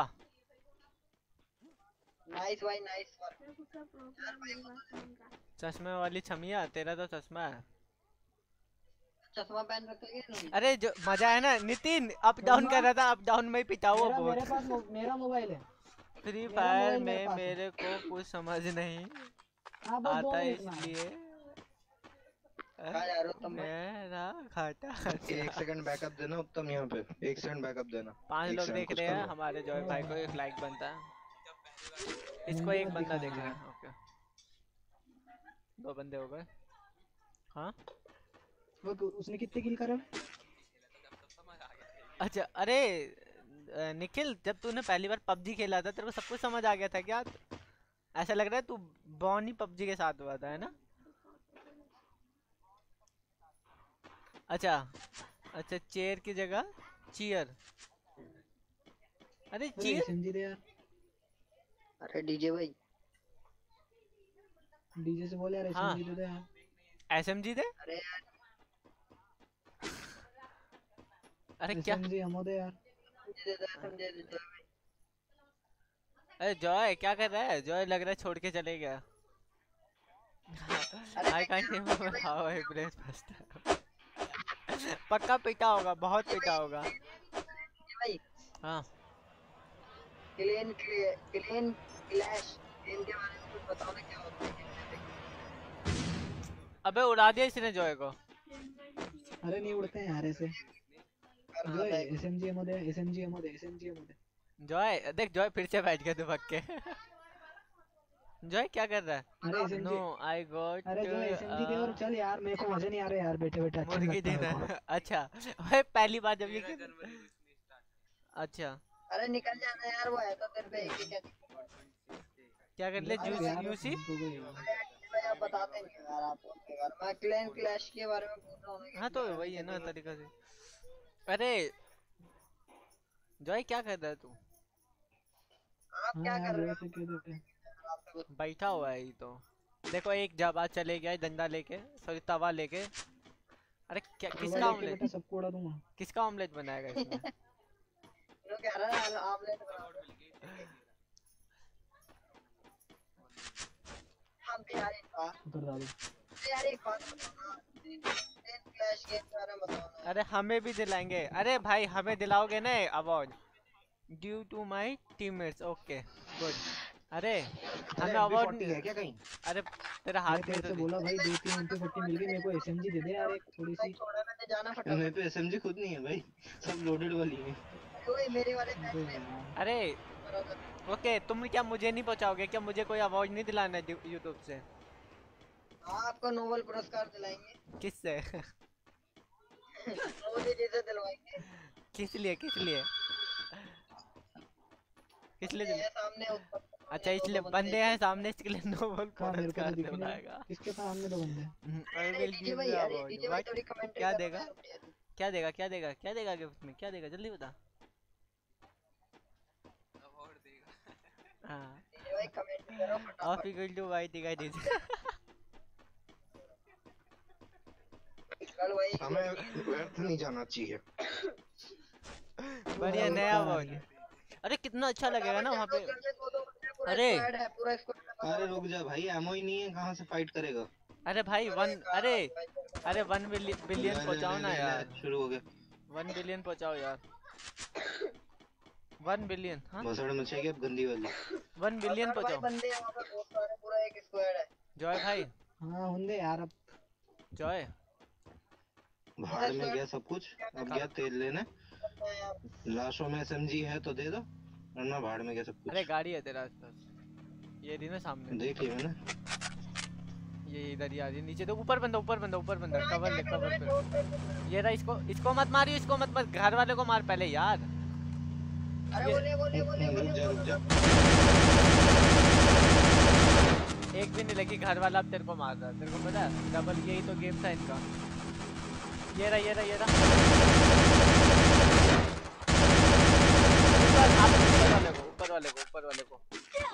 नाइस भाई नाइस वर्क यार भाई। चश्मे वाली छमिया, तेरा तो चश्मा है। चश्मा पहन रखा है इन्होंने। अरे जो मजा है ना नितिन, अप डाउन कर रहा था, अप डाउन में ही पिटा हुआ मेरे पास बहुत। मेरा मोबाइल है। फ्री मेरा फायर मोबाइल मेरे में पास है। मेरे को कुछ समझ नहीं हाँ बस 2 आता मिनट में। इसलिए कहाँ जा रहे हो तुम? मेरा घाटा। एक सेकंड बैकअप देना उत्तम, यहाँ पे 1 सेकंड बैकअप देना। 5 एक लोग सेकंड देख कुछ रहे कर हैं, लो। हमारे जॉय भाई को एक लाइक बनता है। इसको मुझे एक मत बंदा दिखा देख रहा यार। है। ओके 2 बंदे हो गए। हाँ वो उसने कितने किल करा? अच्छा। अरे निखिल, जब तूने पहली बार पबजी खेला था तेरे को सब कुछ समझ आ गया था क्या? ऐसा लग रहा है तू बॉर्न ही पबजी के साथ हुआ था, है ना? अच्छा अच्छा, चेयर की जगह चीयर। अरे अरे चीयर। एसएमजी दे यार। अरे डीजे भाई डीजे से बोल यार, हाँ एसएमजी दे दे यार। एसएमजी दे। अरे यार अरे क्या? एसएमजी हमो दे यार। समझे दे समझे दे भाई। अरे जॉय क्या कर रहा है? जॉय लग रहा है छोड़ के चले गया। I can't remember how I played first. पक्का पिटा होगा, बहुत पिटा होगा। ये भाई हाँ क्लीन क्लैश इनके बारे में कुछ बताओ ना, क्या होता है? अबे उड़ा दिया इसने जॉय को। अरे नहीं उड़ते हैं यार ऐसे। जो एसएमजी हमो दे, एसएमजी हमो दे, एसएमजी हमो दे। जॉय देख, जॉय फिर से बैठ गया तू भाग के। जॉय क्या कर रहा है? अरे एसएमजी। No I got. अरे जो एसएमजी दे और चल यार, मेरे को मजा नहीं आ रहा यार, बैठे बैठे अच्छा नहीं मुर्गी लगता मेरे को। डिनर। अच्छा भाई पहली बार जब ये अच्छा अरे निकल जाना यार, वो है तो तेरे पे एक ही क्या। क्या कर ले? अरे यार, यूसी। हमको कोई यार। भाई आप बताते नहीं यार, आप उनके बारे में। मैं क्लैन क्लैश के बारे में पूछ रहा हूँ। हाँ तो वही है ना तरीका से। अरे जॉय क्या कर रहा है तू? आप हाँ क्या यार कर रहे जो हो? ऐसे कह देते हैं। बैठा हुआ है ये तो। देखो एक जाबाज चले गया डंडा लेके, सॉरी तवा लेके। अरे क्या किसका मोबाइल लेके ऑमलेट? बेटा सबको उड़ा दूंगा। किसका ऑमलेट बनाएगा इसमें? जो कह रहा है आमलेट बनाओ। हम भी यार एक बात उतर डालो। यार एक बात बताओ ना, क्लैन क्लैश के बारे में बताओ ना। अरे हमें भी दिलाएंगे। अरे भाई हमें दिलाओगे ना award due to my teammates. Okay good. अरे हमें अवार्ड MP40 है क्या कहीं? अरे तेरा मैं हाथ में तेरे तो से दे। बोला भाई 2-3 MP40 मिल गई, मेरे को एसएमजी दे दे यार एक थोड़ी भाई सी। छोड़ा मैंने जाना मेरे फटाफट। पे SMG खुद नहीं है भाई, सब लोडेड वाली है। ओए मेरे वाले अबे पैसे यार। अरे ओके, तुम क्या मुझे नहीं पहुंचाओगे क्या? मुझे कोई अवार्ड नहीं दिलाना है यूट्यूब से? हाँ आपको नोबेल पुरस्कार दिलाएंगे। किससे? मोदी जी से दिलवाएंगे। किस लिए किस लिए? किस लिए ये सामने ऊपर अच्छा इसलिए बंदे हैं सामने, इसके लिए नो बॉल कहाँ मेरे को तो दिख नहीं बुलाएगा। रहा। किसके सामने तो बंदे हैं? आई विल डीजे गिव भाई, यू अरे अवार्ड। डीजे भाई व्हाट? थोड़ी कमेंट्री क्या करो देगा? ना, रुक जा। क्या देगा? क्या देगा? क्या देगा गिफ्ट में? क्या देगा जल्दी बता। हाँ डीजे भाई कमेंट्री करो ऑफ फटाफट। इक्वल टू वाई दिखाई दीजिए। कल भाई हमें व्यर्थ नहीं जाना चाहिए। बढ़िया नया अवार्ड। अरे कितना अच्छा लगेगा ना वहाँ पे। अरे स्क्वाड है, पूरा स्क्वाड है। अरे रुक जा भाई, एमओ ही नहीं है, कहाँ से फाइट करेगा? अरे भाई अरे 1 बिलियन ले पहुंचाओ ना ले यार। शुरू हो गया। 1 बिलियन पहुंचाओ यार। 1 बिलियन। हाँ भसड़ मचेगी अब गंदी वाली। 1 बिलियन भाई पहुंचाओ। बंदे हैं वहाँ पे बहुत सारे, पूरा एक स्क्वाड है। जॉय भाई, हाँ होंगे यार अब। जॉय भाड़ में गया सब कुछ, अब गया तेल लेने। लाशों में एसएमजी है तो दे दो, वरना भाड़ में गया सब अरे कुछ। गाड़ी है तेरा आसपास, ये रही ना सामने। देख लिया मैंने। ये इधर ही आ रही है नीचे। तो ऊपर बंदा कवर ले कवर पे। ये रहा, इसको मत मारियो, इसको मत घर वाले को मार पहले यार। अरे बोले रुक जा। एक भी नहीं लगी, घर वाला अब तेरे को मार रहा है। तेरे को पता है डबल, यही तो गेम था इनका। ये रहा ऊपर वाले को।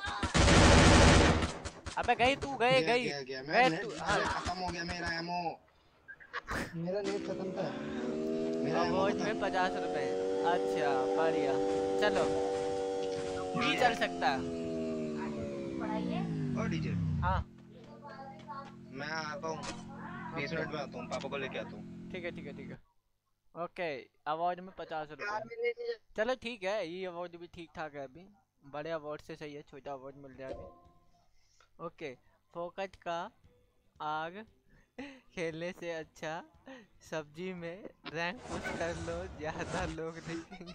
अबे गई मैं तू। खत्म हो गया मेरा एमओ। मेरा नेट खत्म था। मेरा एमओ अवार्ड में 50 रुपए। अच्छा बढ़िया, चलो भी चल सकता है। और डीजे हाँ मैं आता हूँ 20 मिनट में आता हूँ, पापा को लेके आता हूँ। ठीक है। ओके अवार्ड में 50 रुपए। चलो ठीक है, ये अवार्ड भी ठीक ठाक है। अभी बड़े अवार्ड से सही है छोटा अवार्ड मिल जाएगा। ओके फोकट का आग खेलने से अच्छा सब्जी में रैंक पुश कर लो, ज्यादा लोग देखेंगे।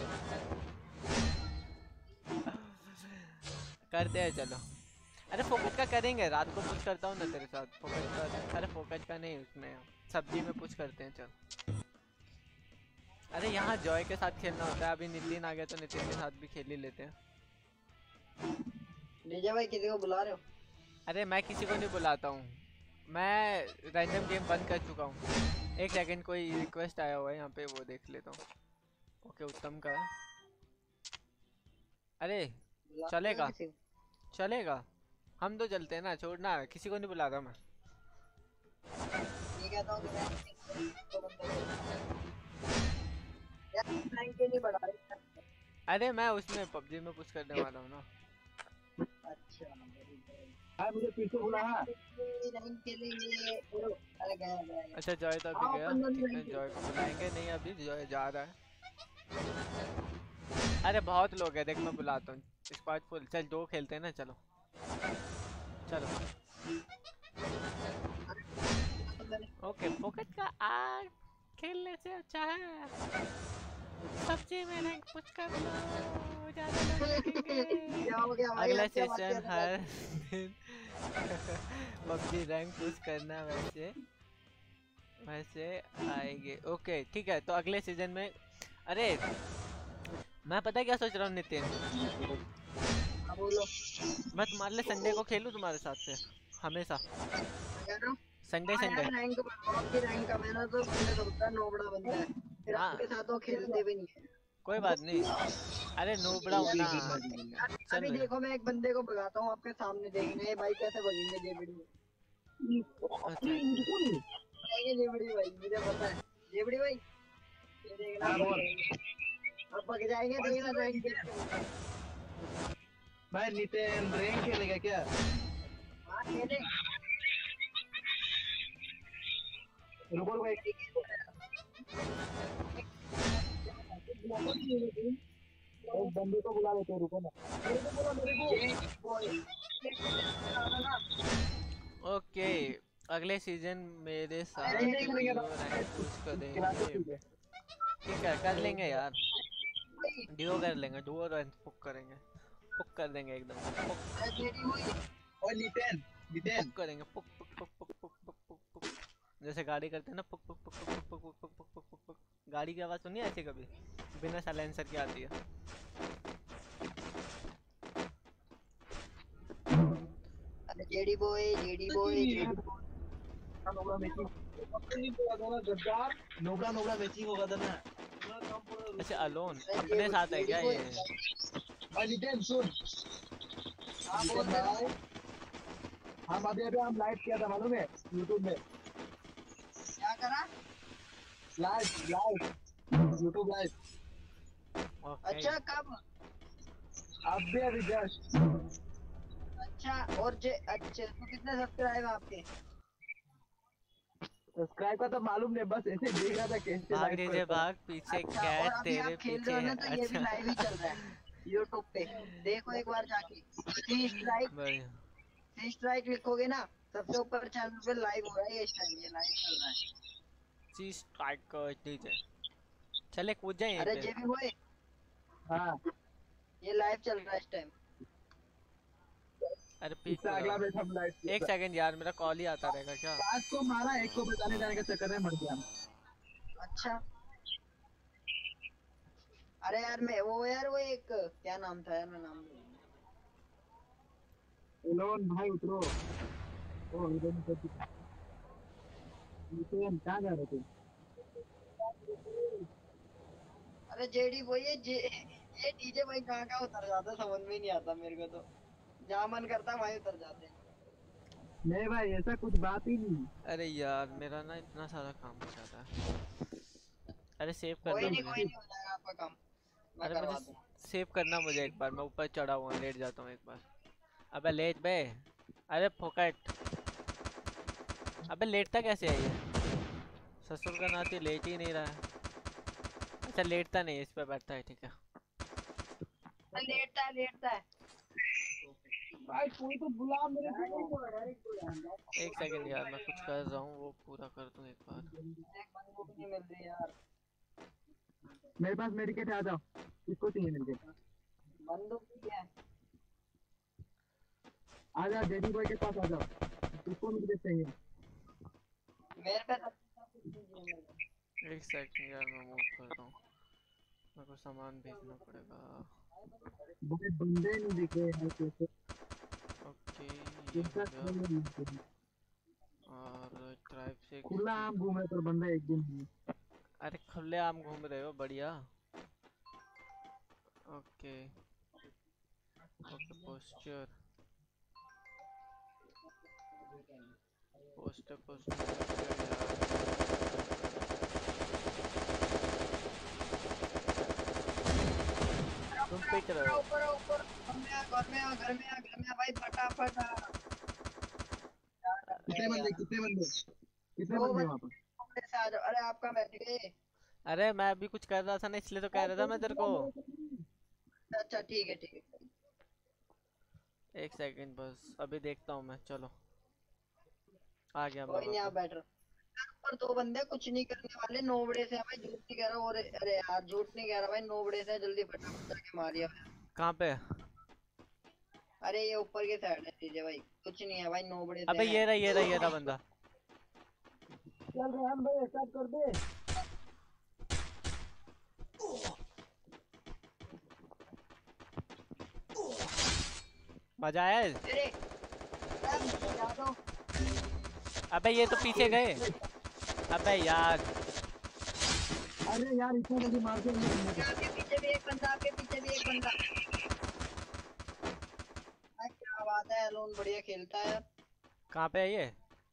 करते हैं चलो। अरे फोकट का करेंगे, रात को पुश करता हूँ ना तेरे साथ। फोकट का, अरे फोकट का नहीं, उसमें सब्जी में पुश करते हैं चल। अरे यहाँ जॉय के साथ खेलना होता है। अभी नितिन आ गया तो नितिन के साथ भी खेल ही लेते हैं। डीजे भाई किसी को बुला रहे हो? अरे मैं किसी को नहीं बुलाता हूँ, मैं रैंडम गेम बंद कर चुका हूँ। एक सेकंड, कोई रिक्वेस्ट आया हुआ है यहाँ पे, वो देख लेता हूँ। ओके उत्तम का है। अरे चलेगा हम तो चलते हैं ना, छोड़ना किसी को नहीं बुलाता मैं। ये कहता हूँ यार रैंक के लिए बढ़ा रहे। अरे मैं उसमें पबजी में पुश करने वाला हूँ ना। अच्छा मुझे फिर से बुला। रैंक के लिए अरे गया। अच्छा जॉय तो अभी गया, ठीक है जॉय को बुलाएंगे नहीं, अभी जॉय जा रहा है। अरे बहुत लोग हैं, देख मैं बुलाता हूँ। स्क्वाड फुल, चल 2 खेलते हैं ना, चलो। ओके फोकट का आग खेलने से अच्छा है सब्जी में रैंक पुश कर लो, ज्यादा लोग देखेंगे। क्या हो गया भाई? अगला सेशन हर दिन पबजी रैंक पुश करना वैसे आएंगे। ओके ठीक है, तो अगले सीजन में। अरे मैं पता है क्या सोच रहा हूँ नितिन, बोलो। मैं तुम्हारे लिए संडे को खेलूँ तुम्हारे साथ से हमेशा, संडे रैंक आपकी रैंक का मैंने तो बंदे तो होता है, नोबड़ा बंदा है, फिर हाँ। आपके साथ वो खेलते भी नहीं है। कोई बात नहीं, अरे नोबड़ा होना। अभी देखो मैं एक बंदे को भगाता हूँ आपके सामने, देखना ये भाई कैसे भगेंगे जेबड़ी भाई, मुझे पता है जेबड़ी भाई, ये देखना अब भग जाएंगे, देखना रैंक भाई नितिन रैंक खेलेगा क्या? हाँ खेले। रुको एक बंदे को बुला लेते हैं, रुको ना। ओके अगले सीजन मेरे साथ रैंक पुश करेंगे। ठीक है कर लेंगे यार, डुओ कर लेंगे, डुओ रैंक पुश करेंगे, पुश कर देंगे एकदम और नितिन पुश करेंगे, push push push push push push push push, जैसे गाड़ी करते हैं ना, push push push push push push push push push push. गाड़ी की आवाज़ सुनी है ऐसे कभी? बिना साइलेंसर की आती है। JD boy JD boy JD nobody matching nobody nobody matching होगा था ना। अच्छा अलोन अपने साथ है क्या बॉय। ये? भाई नितिन सुन। हाँ बोल नितिन रहे हो। भाई हम अभी अभी हम लाइव किया था मालूम है यूट्यूब में। क्या करा? Live YouTube live. ओके अच्छा कब? अभी जस्ट। अच्छा और अच्छा तो कितने सब्सक्राइब आपके? सब्सक्राइब का तो मालूम नहीं, बस ऐसे देख रहा था कैसे भाग लाइव डीजे करता है। भाग, पीछे अच्छा और कैट अभी तेरे आप खेल रहे पीछे हो ना है। तो ये भी अच्छा लाइव ही चल रहा है यूट्यूब पे। देखो एक बार जाके 3 स्ट्राइक बढ़िया। 3 स्ट्राइक लिखोगे ना सबसे ऊपर चैनल पे लाइव हो रहा है इस टाइम। ये लाइव चल रहा है। चीज स्ट्राइक डीजे चले कूद जाए यहीं अरे पे। जेबी बॉय हाँ ये लाइव चल रहा है इस टाइम। अरे पीक इससे को अगला जाओ। मैच हम लाइव किया एक था। सेकंड यार मेरा कॉल ही आता रहेगा क्या? 5 को मारा, 1 को बचाने जाने के चक्कर में मर गया। अच्छा अरे यार मैं वो एक क्या नाम था यार मैं नाम भूल गया। एलोन भाई उतरो। ओ नितिन कहाँ जा रहे थे? अरे जेडी बॉय ये डीजे भाई कहाँ कहाँ उतर जाता है समझ में ही नहीं आता मेरे को तो। जहाँ मन करता है वहीं उतर जाते हैं। नहीं भाई ऐसा कुछ बात ही नहीं। अरे यार मेरा ना इतना सारा काम हो जाता है। अरे सेव कोई करना नहीं मुझे। कोई नहीं हो जाएगा आपका काम। मैं अरे मुझे करवा दूँ। सेव करना मुझे एक बार, मैं ऊपर चढ़ा हुआ हूँ, लेट जाता हूँ एक बार। अबे लेट बे। अरे फोकट। अबे लेटता कैसे है ये? ससुर का नाती लेट ही नहीं रहा है। अच्छा लेटता नहीं है, इस पे बैठता है, ठीक है। लेटता है। भाई कोई तो बुला मेरे एक सेकंड यार मैं कुछ कर रहा हूँ, वो पूरा कर दूँ एक बार। एक बंदूक नहीं मिल रही यार। मेरे पास मेडिकेट है, आ जाओ। किसको चाहिए मेडिकेट? बंदूक भी है। आ जाओ जेडी बॉय के पास आ जाओ। किसको मेडिकेट चाहिए? मेरे पे सब कुछ नहीं है मेरे को। एक सेकंड यार मैं मूव कर रहा हूँ, मेरे को सामान भेजना पड़ेगा। भाई बंदे नहीं दिख रहे यार कैसे। ओके ये किसका हो गया। नहीं दिख रहे। और ट्राइब से खुला आम घूमे पर बंदा एक दिन नहीं। अरे खुले आम घूम रहे हो, बढ़िया। Okay okay posture poster poster तुम पिट रहे हो। ऊपर ऊपर घर में आ भाई फटाफट आ। कितने बंदे कितने दो बंदे वहाँ पर? बंदे से आ जाओ। अरे आपका बैठ गए। अरे मैं अभी कुछ कर रहा था ना, इसलिए तो कह रहा था मैं तेरे को। अच्छा ठीक है ठीक है। एक सेकंड बस अभी देखता हूँ मैं, चलो आ गया मैं कोई नहीं आप वापस। बैठ रहो। ऊपर 2 बंदे कुछ नहीं करने वाले नोबड़े से है भाई। झूठ नहीं कह रहा हूँ। और अरे यार झूठ नहीं कह रहा भाई नोबड़े से है, जल्दी फटाफट जाके मारिया। कहाँ पे? अरे ये ऊपर की साइड है डीजे भाई। कुछ नहीं है भाई नोबड़े से अबे है। ये रहा बंदा। चल रेहान भाई स्टार्ट कर दे। मजा आया है? अरे जा दो। अबे ये तो पीछे गए। अबे यार अरे यार इतना जल्दी मार के नहीं करना था। आपके पीछे भी एक बंदा। आपके पीछे भी एक बंदा। भाई क्या बात है एलोन बढ़िया खेलता है यार। कहाँ पे है ये?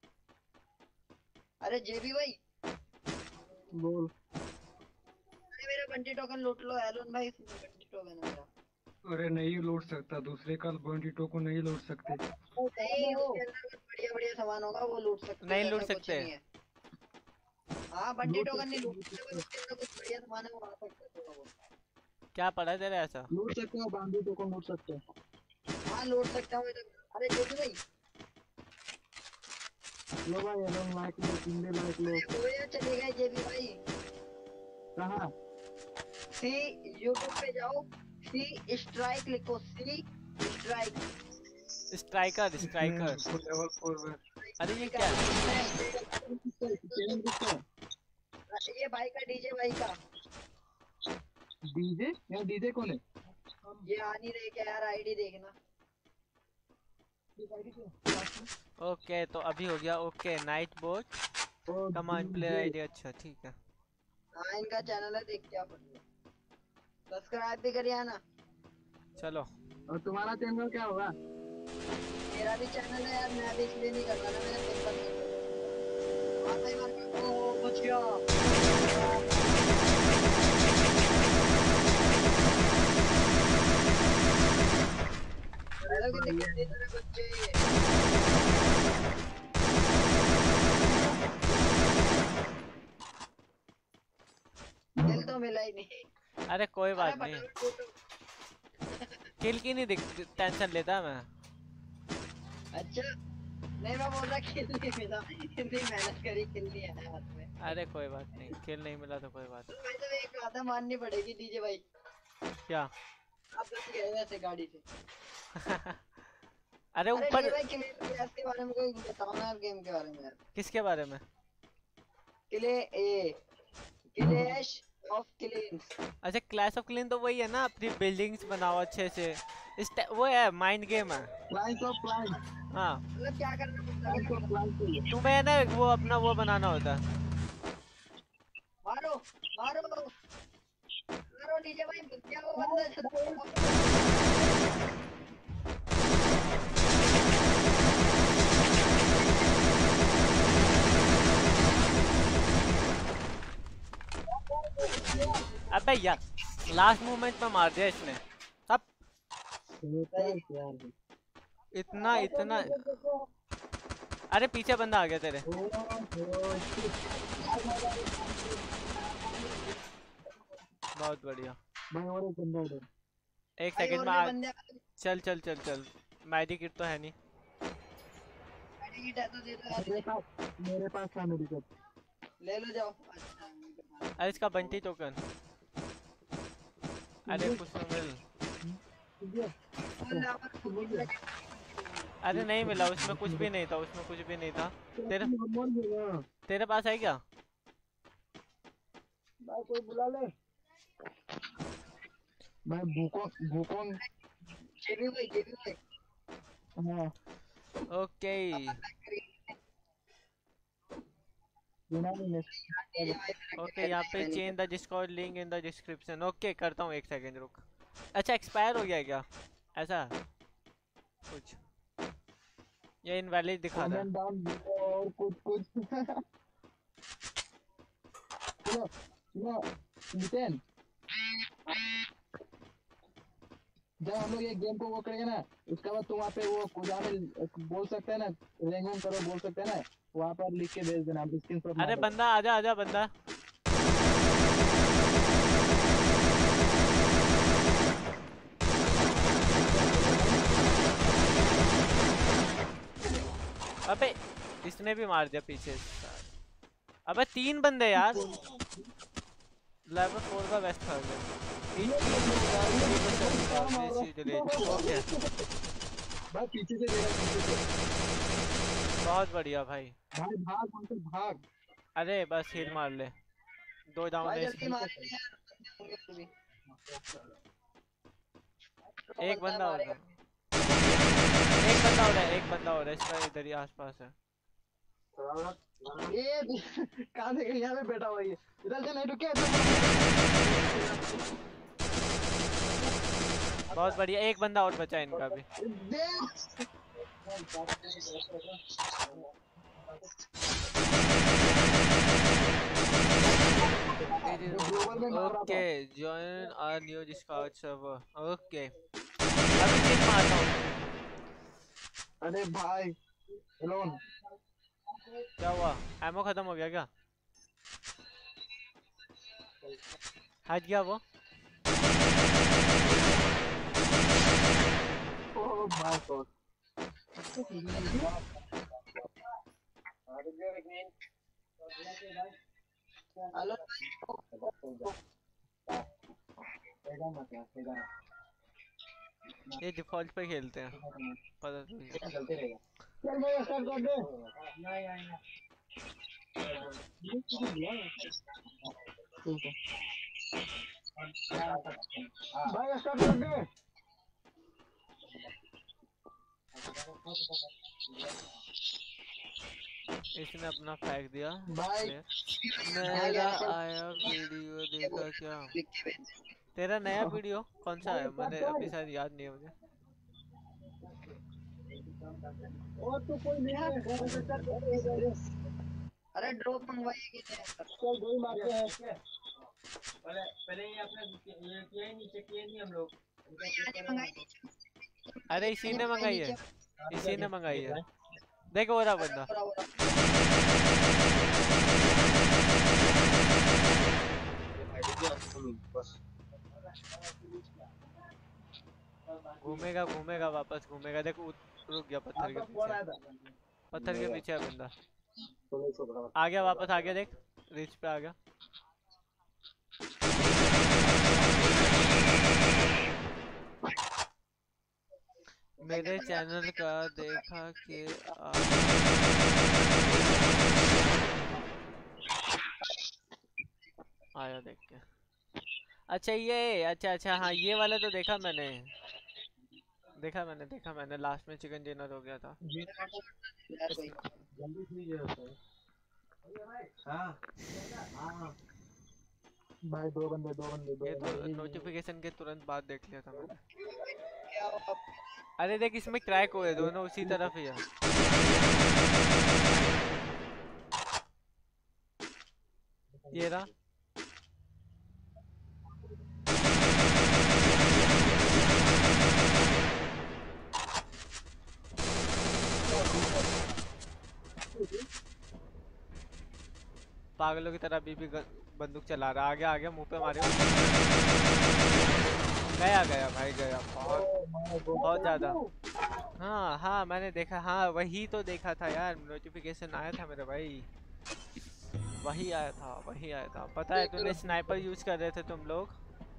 अरे जेबी भाई बोल। अरे मेरा बंटी टोकन लूट लो एलोन भाई। इसमें बंटी टोकन है मेरा। अरे नहीं लूट सकता, दूसरे का बंटीटो को नहीं लूट सकते। नहीं उसके अंदर कुछ बढ़िया बढ़िया सामान होगा वो लूट सकते हो। नहीं लूट ऐसा कुछ सकते। नहीं है। हाँ बंटी लूट टोकन नहीं लूट सकते सकते पर उसके अंदर कुछ बढ़िया सामान है वो आ सकता है थोड़ा बहुत। क्या पड़ा है तेरे ऐसा? लूट सकते हो, बंटीटो को लूट सकते हो। हाँ लूट सकता हूँ अरे जेबी भाई लो भाई एलोन लाइक लो, किंडे लाइक लो। अरे वो यार चले गए जेबी भाई। कहाँ? सी यूट्यूब पे जाओ। सी स्ट्राइक लिखो। C strike. Striker striker. Level 4 में। अरे ये क्या है? चैनल किसका है? ये भाई का डीजे भाई का। डीजे? यार डीजे कौन है? ये आ नहीं रहे क्या यार आईडी देखना। ओके तो अभी हो गया। Okay night bot command play ID. अच्छा ठीक है। हाँ इनका चैनल है, देख के आप सब्सक्राइब भी करिए ना। चलो और तुम्हारा चैनल क्या होगा? मेरा भी चैनल है यार, मैं भी इसलिए नहीं कर रहा ना, मेरा पेपर नहीं है। आता ही मार के ओ बच गया। हेलो कि दिक्कत नहीं तेरे बच्चे। दिल तो मिला ही नहीं। अरे कोई अरे बात नहीं, किल की नहीं टेंशन लेता मैं। अच्छा नहीं, मैं बोल रहा किल नहीं मिला, इतनी मेहनत करी किल नहीं आया हाथ में। अरे कोई बात नहीं, किल नहीं मिला तो कोई बात भाई तो एक बात है माननी पड़ेगी डीजे भाई, नहीं। क्या? आप बच गए वैसे गाड़ी से। अरे अरे ऊपर डीजे भाई क्लैश के बारे में कोई बताओ ना यार, गेम के बारे में यार। किसके बारे में? Clash of clans. अच्छा क्लैश ऑफ क्लैन तो वही है ना, अपनी बिल्डिंग्स बनाओ अच्छे से। वो है माइंड गेम है। Client of client. हाँ मतलब क्या करना पड़ता है? Client of client. तुम्हें है ना वो अपना वो बनाना होता है। मारो मारो मारो डीजे भाई, बच गया वो बंदा जो अबे यार लास्ट मोमेंट में मार दिया इसने। अब इतना इतना अरे पीछे बंदा आ गया तेरे। बहुत बढ़िया। एक भाई सेकंड और में भी आ। बंदे चल चल चल चल, मेडिकेट तो है नहीं। मेडिकेट है तो दे दो यार, मेरे पास था मेडिकेट। ले लो जाओ। अच्छा अरे इसका बंटी टोकन। अरे कुछ तो मिल। अरे नहीं मिला, उसमें कुछ भी नहीं था, उसमें कुछ भी नहीं था। तेरे पास है क्या? भाई कोई बुला ले। मैं भूकोंग। जेबी भाई हाँ ओके बिना नहीं मिस। ओके, यहाँ पे change the Discord link in the description. Okay करता हूँ, एक सेकंड रुक। अच्छा एक्सपायर हो गया है क्या? ऐसा कुछ ये इनवैलिड दिखा रहा है। कमेंट डाउन और कुछ सुनो सुनो नितिन, जब हम लोग ये गेम को वो करेंगे ना, उसके बाद तुम वहाँ पे वो जहाँ पे बोल सकते हैं ना, रैंक करो बोल सकते हैं ना, वहाँ पर लिख के भेज देना, स्क्रीनशॉट मार अरे देना। बंदा आजा आजा बंदा। अबे इसने भी मार दिया पीछे। अबे 3 बंदे यार। लेवल 4 का वेस्ट खा गया। ओके भाई पीछे से दे रहा है, पीछे से। बहुत बढ़िया भाई। भाई भाग हमसे भाग। अरे बस हील मार ले, 2 डाउन भाई है जल्दी इसमें। मारे यार, बंदे होंगे भी। एक बंदा और मारेगा। है, एक बंदा और है, एक बंदा और है इसका इधर ही आसपास है। ये कहाँ से यहाँ पे बैठा हुआ है ये? इधर से नहीं रुके। बहुत बढ़िया, एक बंदा और बचा इनका भी। Okay join our new Discord server. Okay अभी किल मारता हूँ। अरे भाई एलोन क्या हुआ? एमो खत्म हो गया क्या? हट गया वो। Oh my God. हेलो ये डिफॉल्ट पे खेलते हैं, पता तो नहीं। चलते रहेगा। चल भाई स्टार्ट कर दे। ठीक है भाई स्टार्ट कर दे। इसने अपना फेंक दिया भाई player। आ गया मेरा रिकॉर्ड आया वीडियो देखा क्या? लिख के भेज। तेरा नया वीडियो कौन सा है? मैंने अभी शायद याद नहीं है मुझे। और तो कोई नहीं है। अरे ड्रॉप मंगवाइए कितने यार। चल गोली मारते हैं। पहले पहले ये अपने ये किया ही नहीं, चेक किया नहीं हम लोग। बिरयानी मंगाई नीचे। अरे इसी बिरयानी ने मंगाई मंगाई है, नीचे। इसी ने मंगाई है। देखो वो रहा अरे बंदा। हो रहा। बस घूमेगा घूमेगा वापस घूमेगा। देखो रुक गया पत्थर के पीछे। पत्थर के पीछे है बंदा। आ गया वापस, आ गया देख, रिच पे आ गया। मेरे चैनल का देखा कि आया देख के। अच्छा ये, अच्छा अच्छा हाँ ये वाला तो देखा मैंने, देखा मैंने लास्ट में चिकन डिनर हो गया था। यार कोई जल्दी फ्रीज होता है। हाँ हाँ भाई दो बंदे ये तो नोटिफिकेशन के तुरंत बाद देख लिया था मैंने। क्या हुआ? अरे देख इसमें क्रैक हुए दोनों उसी तरफ ही है। ये रहा। पागलों की तरह अभी भी बंदूक चला रहा। आ गया मुंह पे मारे। गया भाई गया, बहुत ज्यादा। हाँ हाँ मैंने देखा, हाँ वही तो देखा था यार, नोटिफिकेशन आया था मेरे भाई, वही आया था। पता है तूने स्नाइपर यूज कर रहे थे तुम लोग,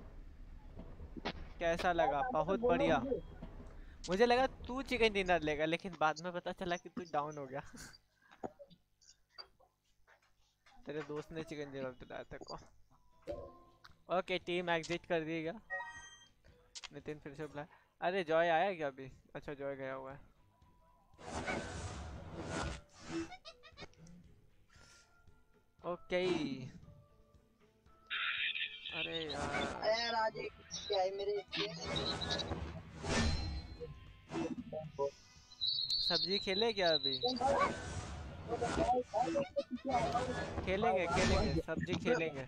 कैसा लगा? बहुत बढ़िया। मुझे लगा तू चिकन डिनर लेगा, लेकिन बाद में पता चला कि तू डाउन हो गया। तेरे दोस्त ने चिकन डिनर दिलाया तेरे को। ओके टीम एग्जिट कर दी क्या? नितिन फिर से बुलाया। अरे जॉय आया क्या अभी? अच्छा जॉय गया हुआ है। ओके अरे यार यार आज एक क्या है मेरे सब्जी खेले क्या अभी? खेलेंगे सब्जी खेलेंगे।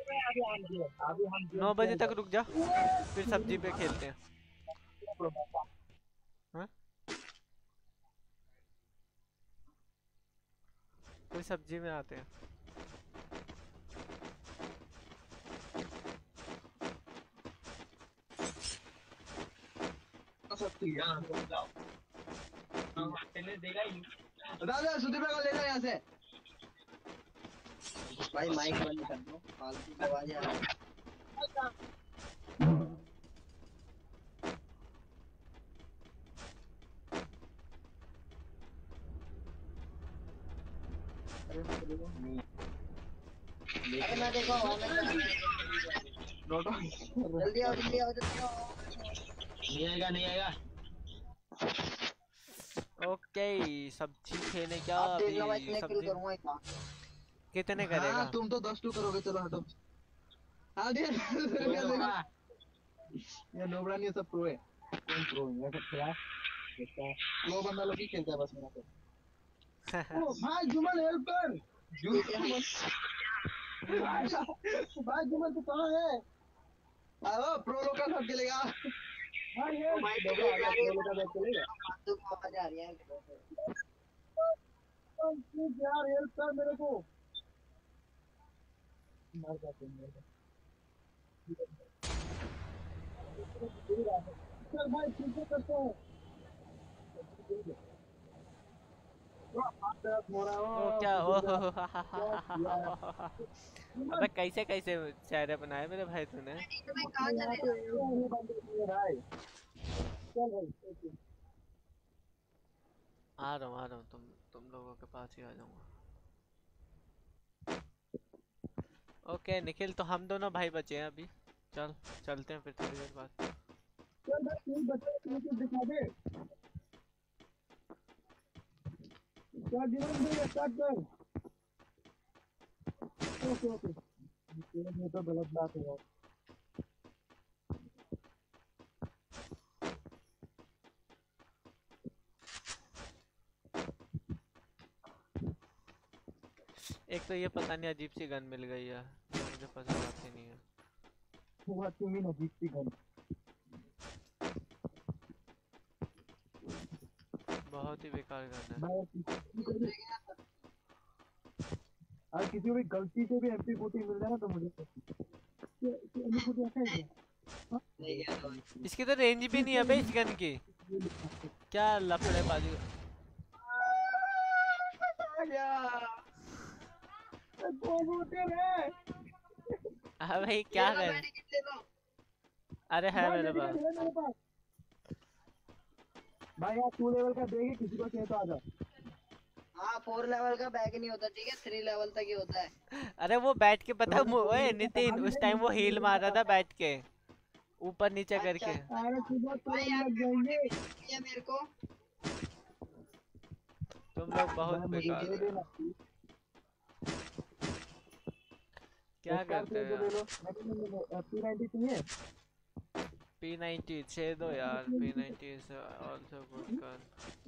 9 बजे तक रुक जा, फिर सब्जी पे खेलते हैं। हाँ? फिर सब्जी में आते हैं। दादा सुधीर भाई को ले जाओ यहाँ से। भाई माइक बंद कर दो, फालतू की आवाजें आ रही हैं। अरे मैं देखो जल्दी आओ जल्दी आओ जल्दी आओ। नहीं आएगा। ओके सब्जी खेने क्या आप देख लो भाई, अभी? कितने किल सब्जी करूंगा इतना। कितने करेगा? हाँ तुम तो 10 टू करोगे, चलो हटो। हाँ दिया ये नोबड़ा नहीं, सब प्रो है। कौन प्रो है? सब क्या प्रो बंदा लोग ही खेलता है बस मेरा तो। ओ भाई जुमन हेल्प कर। भाई जुमन तू कहाँ है? आओ प्रो लोग का साथ खेलेगा। भाई ये देखो आगे प्रो लोग का साथ खेलेगा। फालतू की आवाजें आ रही हैं। प्लीज यार हेल्प कर मेरे को। मर जाते हैं। चल भाई पीछे करते हैं। ओ क्या ओ अबे कैसे कैसे चेहरे बनाए मेरे भाई तूने? मैं कहाँ चले जाऊँ? आ रहा हूँ तुम लोगों के पास ही आ जाऊंगा। ओके निखिल, तो हम दोनों भाई बचे हैं अभी। चल चलते हैं फिर थोड़ी देर बाद। क्या जीवन देगा स्टार्ट कर। ओके ओके ये तो गलत बात है यार। एक तो ये पता नहीं अजीब सी गन मिल गई है जो मुझे पसंद आती नहीं है। वो तुम्हें नजीब सी गन बहुत ही बेकार गन है। भाई अगर किसी को भी गलती से भी MP40 मिल जाए ना तो मुझे MP40 ऐसा है क्या? नहीं गया तो इसकी तो रेंज भी नहीं है बे इस गन की। क्या लफड़ेबाजी। आ गया। कौन होते रे? हाँ भाई ये क्या लो कर। मेडिकेट ले लो। अरे है भाई मेरे मेडिकल पास। है मेरे पास। भाई यार 2 लेवल का देगी किसी को चाहिए तो आ जा। हाँ 4 लेवल का बैग नहीं होता ठीक है 3 लेवल तक ही होता है। अरे वो बैठ के पता है ओए नितिन उस टाइम वो हील मार रहा था बैठ के ऊपर नीचे अच्छा करके। अरे सुबह भाई तुरंत लग MP40 जाएंगे। मिली है मेरे को। तुम लोग बहुत भाई मुझे बेकार दे हो। देना। क्या स्कार करते चाहिए तो हो ले यार। लो। P90 चाहिए। P90 छेड़ दो यार। P90 is also good gun।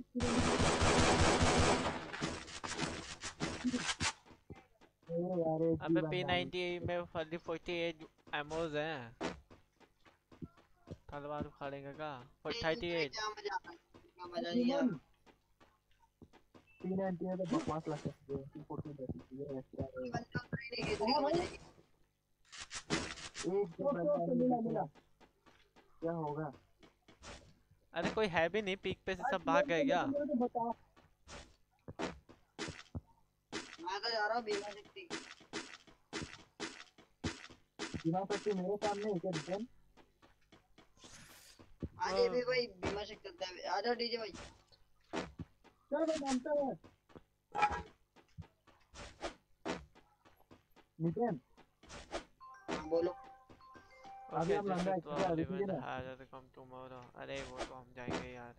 अरे यार एक अबे ही बात P90 में खाली 48 एमोज हैं। तलवार उखाड़ेगा का 38। क्या मजा आता है क्या मजा है। नहीं आया। P90 है तो बकवास लगता है। P40 ये एक्स्ट्रा है। बंदा उतना ही नहीं खेलने का मजा ही। एक जो बंदा मिला क्या होगा? अरे कोई है भी नहीं पीक पे से सब भाग गए क्या। बता मैं तो जा रहा हूँ बीमा शक्ति। बिना सकते मेरे सामने एक रिटर्न। आज ये भी भाई बीमा शक्ति करता है। आ जाओ डीजे भाई। चल भाई मानता है नितिन। हाँ बोलो। अभी ओके हम लंगा दिस इज एक्स्ट्रा ऑल अभी ठीक है इवन ना? Has come tomorrow. अरे वो तो हम जाएंगे यार।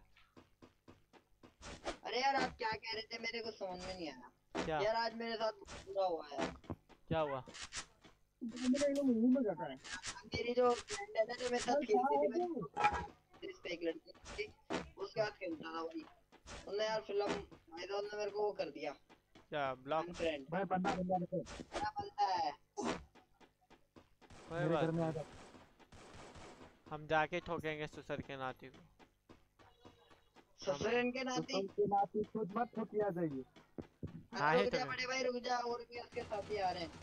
अरे यार आप क्या कह रहे थे मेरे को समझ में नहीं आया। क्या यार आज मेरे साथ बुरा हुआ है। क्या हुआ। मेरे एकदम मुंह में जाता है। मेरी जो फ्रेंड है ना जो मेरे साथ खेलती थी मेरे से एक लड़की थी उसके साथ खेलता था भाई। उन्होंने यार फिल्म भाई साहब ने मेरे को वो कर दिया क्या ब्लॉक। अनफ्रेंड। भाई बंदा बंदा देखो क्या बनता है। कोई मेरे बात घर में आ नहीं जा। हम जाके ठोकेंगे सुसर के नाती को। ससुरन के नाती। उसके नाती खुद मत ठोकिया जाइए। हाँ ही रुक तो जा है। बड़े भाई रुक जा और भी उसके साथी आ रहे हैं।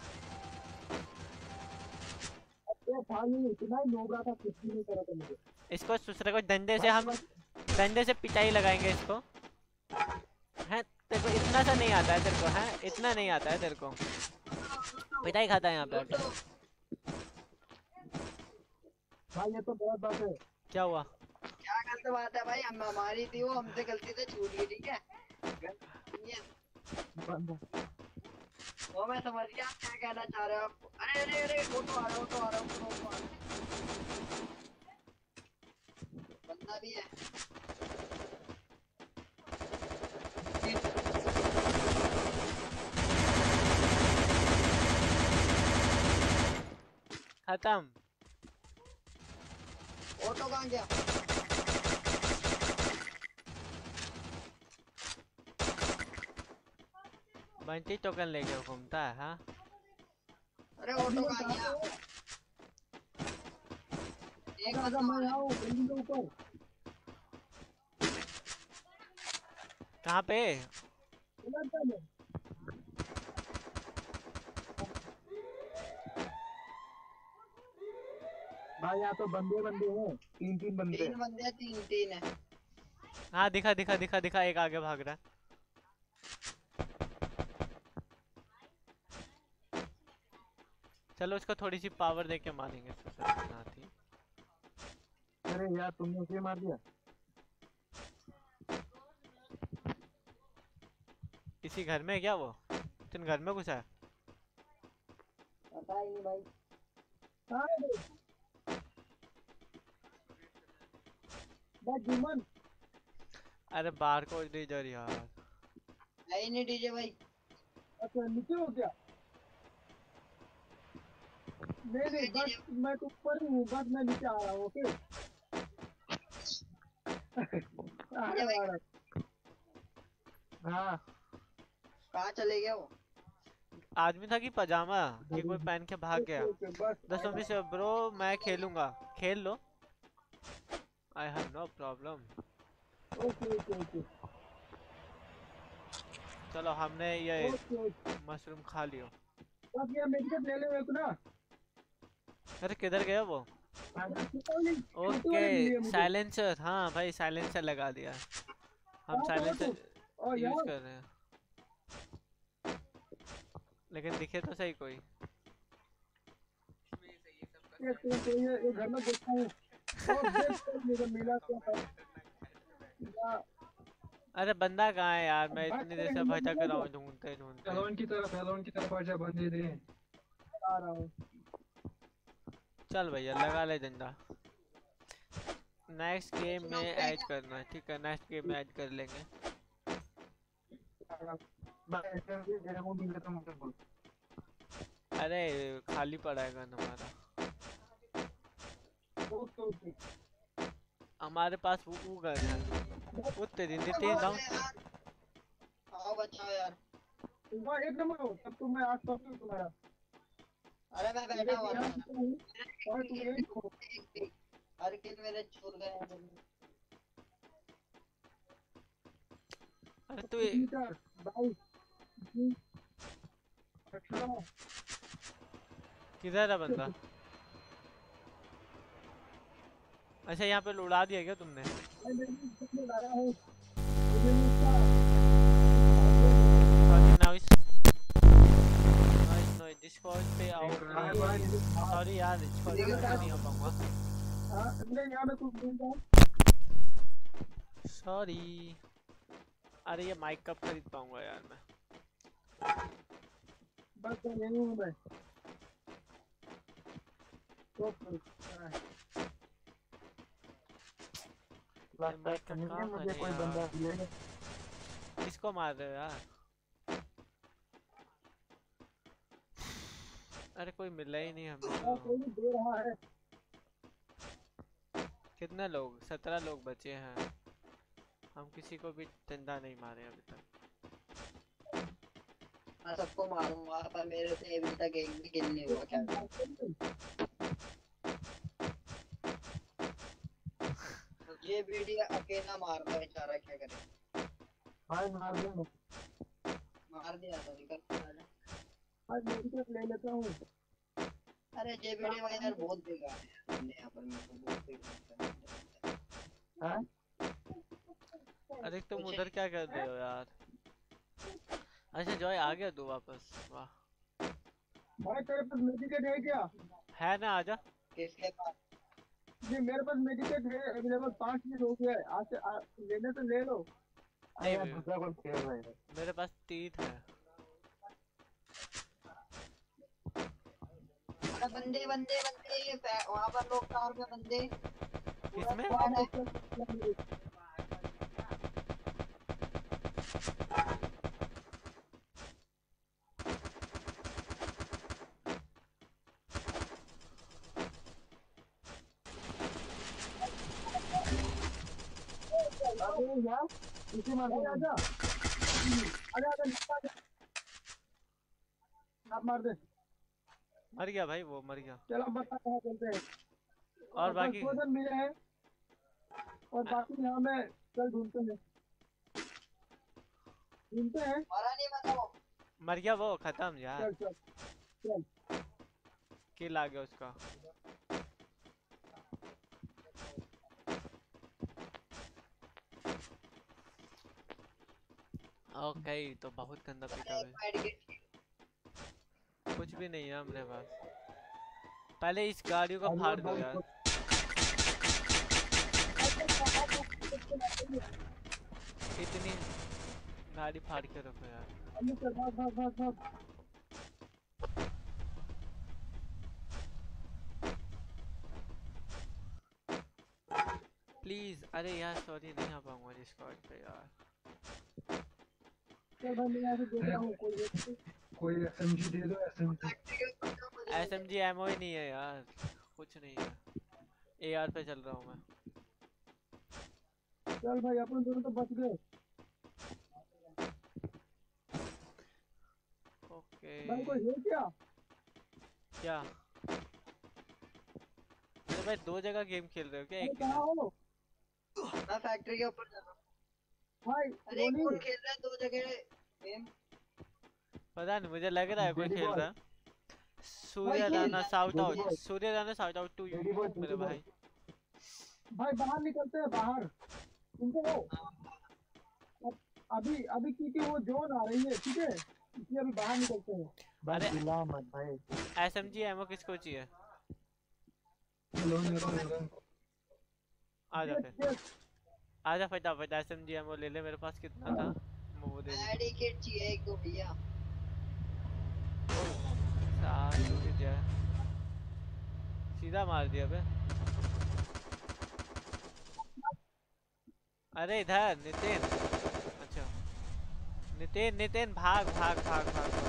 अरे भाई इतना ही नोबरा था कुछ भी नहीं करा था मुझे। इसको सुसर को डंडे से पिटाई लगाएंगे इसको। हैं तेरे को इतना सा नहीं आता है तेरे को। हैं इतना नहीं आता है तेरे को। पिटाई खाता है यहाँ पे आके। भाई ये तो गलत बात है। क्या हुआ। क्या गलत बात है भाई हम हमारी थी वो हमसे गलती से छूट गई ठीक है। ये बंदा वो मैं समझ गया आप क्या कहना चाह रहे हो आप। अरे अरे अरे ऑटो आ रहा ऑटो आ रहा ऑटो आ रहा। बंदा भी है। खत्म। ऑटो कहाँ गया। बंटी टोकन लेके घूमता है। हाँ अरे ऑटो कहाँ गया। एक आजा बंदा मैं आऊं बिल्डिंग के ऊपर। कहाँ पे। उधर चल। भाई यहाँ तो बंदे बंदे हैं 3 बंदे। तीन बंदे हैं, तीन है। हाँ दिखा दिखा दिखा दिखा एक आगे भाग रहा है। चलो इसको थोड़ी सी पावर देके मारेंगे सुसर के नाती। अरे यार तुमने उसे मार दिया। इसी घर में है क्या वो। तुम घर में घुसा है। पता ही नहीं भाई। जुम्मन अरे बार को इधर यार। है ही नहीं डीजे भाई। अच्छा नीचे हो क्या? नहीं नहीं बस मैं तो ऊपर ही हूँ, बस मैं नीचे आ रहा हूँ। ओके आ डीजे भाई रहा। हाँ कहाँ चले गया वो? आदमी था कि पजामा कि कोई पहन के भाग ओके गया। ओके बस आ दस रहा। से ब्रो मैं खेलूंगा, खेल लो, I have no problem. Okay okay okay चलो हमने ये ओके ओके मशरूम खा लियो। बस ये मेडिकेट ले ले एक ना। अरे किधर गया वो? छोटे ओके वाले मिली है मुझे। साइलेंसर, हाँ भाई साइलेंसर लगा दिया। हम कहाँ पे हो साइलेंसर तुम? और यूज यार कर रहे हैं, लेकिन दिखे तो सही कोई। ये घर में देखता हूँ। और देख तो मुझे मिला क्या था या अरे बंदा कहाँ है यार, मैं बात इतनी देर से करेंगे लोग भटक मिला रहा क्या? हूँ ढूंढते ढूंढते। हेलोन की तरफ आजा, बंदे दे। आ रहा हूँ। चल भैया लगा ले डंडा। नेक्स्ट गेम सुनो में क्या ऐड करना है, ठीक है नेक्स्ट गेम में ऐड कर लेंगे। मैं ऐसे भी डेमो भी लेता हूँ बोल। अरे खाली पड़ा है गन हमारा। ओके ओके हमारे पास वो गन है, वो तेरी नितिन बोल डाउन। रहे यार? आओ बचाओ यार। तुम्हारा एक नंबर हो तब तो मैं आज तक हूँ तुम्हारा। अरे मैं बैठा हुआ यहाँ था। पे हूँ और तुम यही हो। हर किल मेरे छूट गए हैं। अरे तू मीटर 22 18 किधर है बंदा? अच्छा यहाँ पे उड़ा दिया क्या तुमने? मैं नहीं ला रहा हूँ। मुझे इसका sorry noise noise noise Discord पे आओ प्लीज। सॉरी यार डिस्कॉर्ड पे नहीं आ पाऊंगा, नहीं यहाँ में कुछ मिल जाए। सॉरी। अरे ये माइक कब खरीद पाऊंगा यार मैं? बस यही हूँ मैं। तो लगता है कि नहीं मुझे कोई बंदा मिलेगा। किसको मार रहे हो यार? अरे कोई मिला ही नहीं हमें तो। कोई दे रहा है। कितने लोग? 17 लोग बचे हैं, हम किसी को भी डंडा नहीं मारे अभी तक। मैं सबको मारूंगा पर मेरे से अभी तक एक भी किल नहीं हुआ। क्या ये वीडियो अकेला मार रहा है बेचारा, क्या करे? भाई मार दे। मार दिया था, निकल आजा। आज मेडिकेट ले लेता हूँ। अरे ये वीडियो यार बहुत बेकार है यार, यहाँ पर मेरे को बहुत बेकार। हाँ अरे तुम उधर क्या कर रहे हो यार? अच्छा जॉय आ गया तू वापस, वाह। भाई तेरे पास मेडिकेट है क्या? है ना, आजा। किसके पास? जी मेरे पास मेडिकेट है अवेलेबल। 5 मिनट हो गया है। आज से लेने तो ले लो। नहीं अरे दूसरा कोई खेल रहा है। मेरे पास 3 है। अरे बंदे बंदे बंदे वहाँ पर लोग टावर में बंदे। किसमें? अरे यार इसी मार दे। आजा आजा आजा। आप मार दे। मर गया भाई, वो मर गया। चलो बता कहाँ चलते हैं। और बाकी फ्रोजन मिले हैं और बाकी यहाँ में कल ढूंढते हैं। मारा नहीं बताओ। मर गया वो, खत्म यार। चल चल चल। किल आ गया उसका। ओके तो बहुत गंदा पीटा है। कुछ भी नहीं है मेरे पास। पहले इस गाड़ियों को फाड़ दो यार। इतनी गाड़ी फाड़ के रखो यार। प्लीज, अरे यार सॉरी नहीं आ पाऊंगा डिस्कॉर्ड पे यार। चल भाई मैं यहाँ से देख रहा हूँ कोई SMG दे दो SMG। फैक्ट्री के ऊपर जाओ, मुझे SMG एमओ ही नहीं है यार, कुछ नहीं है। AR पे चल रहा हूँ मैं। चल भाई अपन दोनों तो बच गए। ओके भाई कोई है क्या? क्या? अरे भाई दो जगह गेम खेल रहे हो क्या अरे एक के कहाँ साथ? हो मैं फैक्ट्री के ऊपर जा रहा हूँ। भाई? अरे रोनी कौन खेल रहा है दो जगह गेम? पता नहीं, मुझे लग रहा है कोई Daddy खेल boy। रहा है। सूर्य भाई Rana shout Daddy out, boy। Surya Rana shout out to you Daddy boy, मेरे Daddy boy। भाई। भाई बाहर निकलते हैं बाहर। तुमको वो अभी अभी क्योंकि वो जोन आ रही है ठीक है, इसलिए अभी बाहर निकलते हैं। भाई अरे चिल्ला मत भाई। SMG एमओ किसको चाहिए? Hello hello hello. आजा फिर, आजा फटाफट SMG एमओ ले ले, मेरे पास कितना था मैं वो दे देता एडी किट चाहिए एक दो भैया। हूँ। साथ रुक जा, सीधा मार दिया बे। अरे इधर नितिन, अच्छा नितिन नितिन भाग भाग भाग भाग, भाग।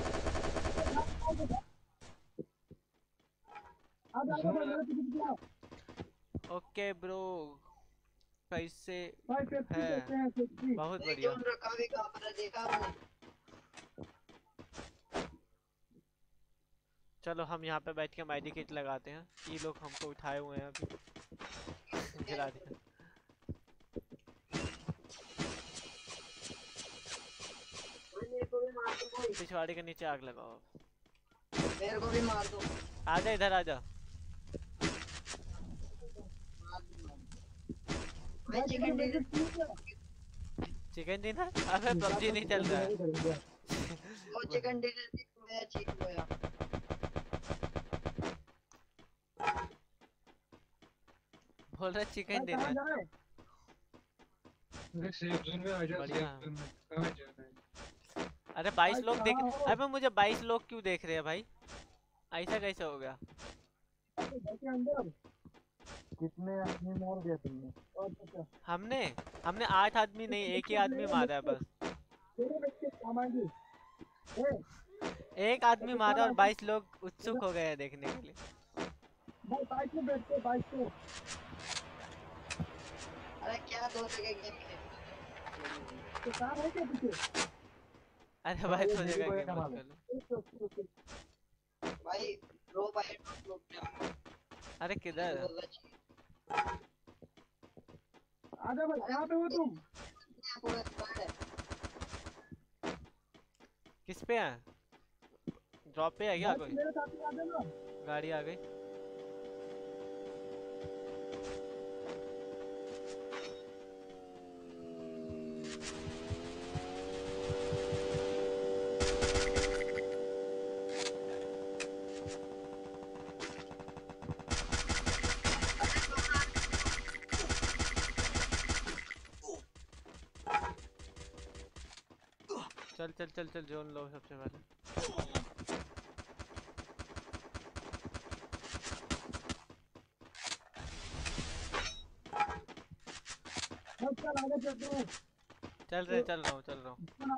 आजा आजा भाई मेरे पीछे आओ। ओके ब्रो, कैसे भाई सेफ्टी है? करते हैं सेफ्टी। बहुत नहीं बढ़िया। जोन रखा भी कहाँ पर है देखा आपने? चलो हम यहाँ पे बैठ के माइडी किट लगाते हैं। ये लोग हमको उठाए हुए हैं अभी। गिरा दिया। मेरे को भी मार दो कोई। पिछवाड़ी के नीचे आग लगाओ। मेरे को भी मार दो। आजा इधर आजा। भाई चिकन डिनर चिकन डिनर? अबे पबजी नहीं चल रहा है। वो चिकन डिनर भी मैं ठीक हुआ। बोल रहा चिकन भाई कहाँ डिनर। जाए? सेफ जोन में आ जा, बढ़िया। सेफ जोन में कहाँ जाना है? अरे 22 भाई लोग देख, कहाँ हो? अबे मुझे 22 लोग क्यों देख रहे हैं भाई? ऐसा कैसे हो गया? घर के अंदर। कितने आदमी मार दिया तुमने? अच्छा हमने हमने 8 आदमी नहीं, एक ही आदमी मारा है बस। मेरे बच्चे सामान एक आदमी मारा और 22 लोग उत्सुक हो गए हैं देखने के लिए। भाई बाइक में बैठते बाइक पे। अरे क्या दो जगह गेम खेल तो कहाँ है क्या पीछे? अरे भाई तो जगह कोई गेम कमाल मत है। कर लो। भाई रो भाई रो अरे किधर? आजा भाई कहाँ पे हो तुम? पूरा स्क्वाड है। किस पे है? ड्रॉप पे है क्या भाई कोई? मेरे साथ में आ जाना। गाड़ी आ गई। चल चल चल चल जोन लो सबसे पहले। बस चल आगे चलते हैं। चल रहा हूँ चल रहा हूँ।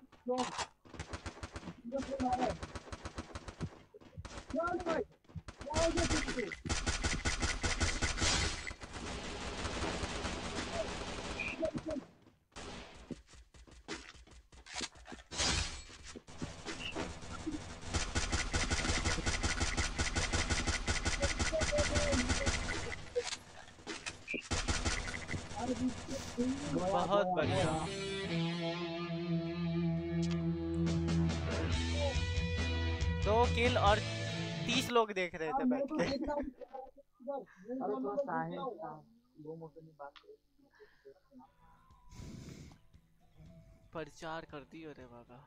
चल भाई आओ जो पीछे। बहुत बढ़िया। दो किल और 30 लोग देख रहे थे बैठ के। अरे थोड़ा साहिल लो मोशन में बात करो। प्रचार कर दी अरे बाबा।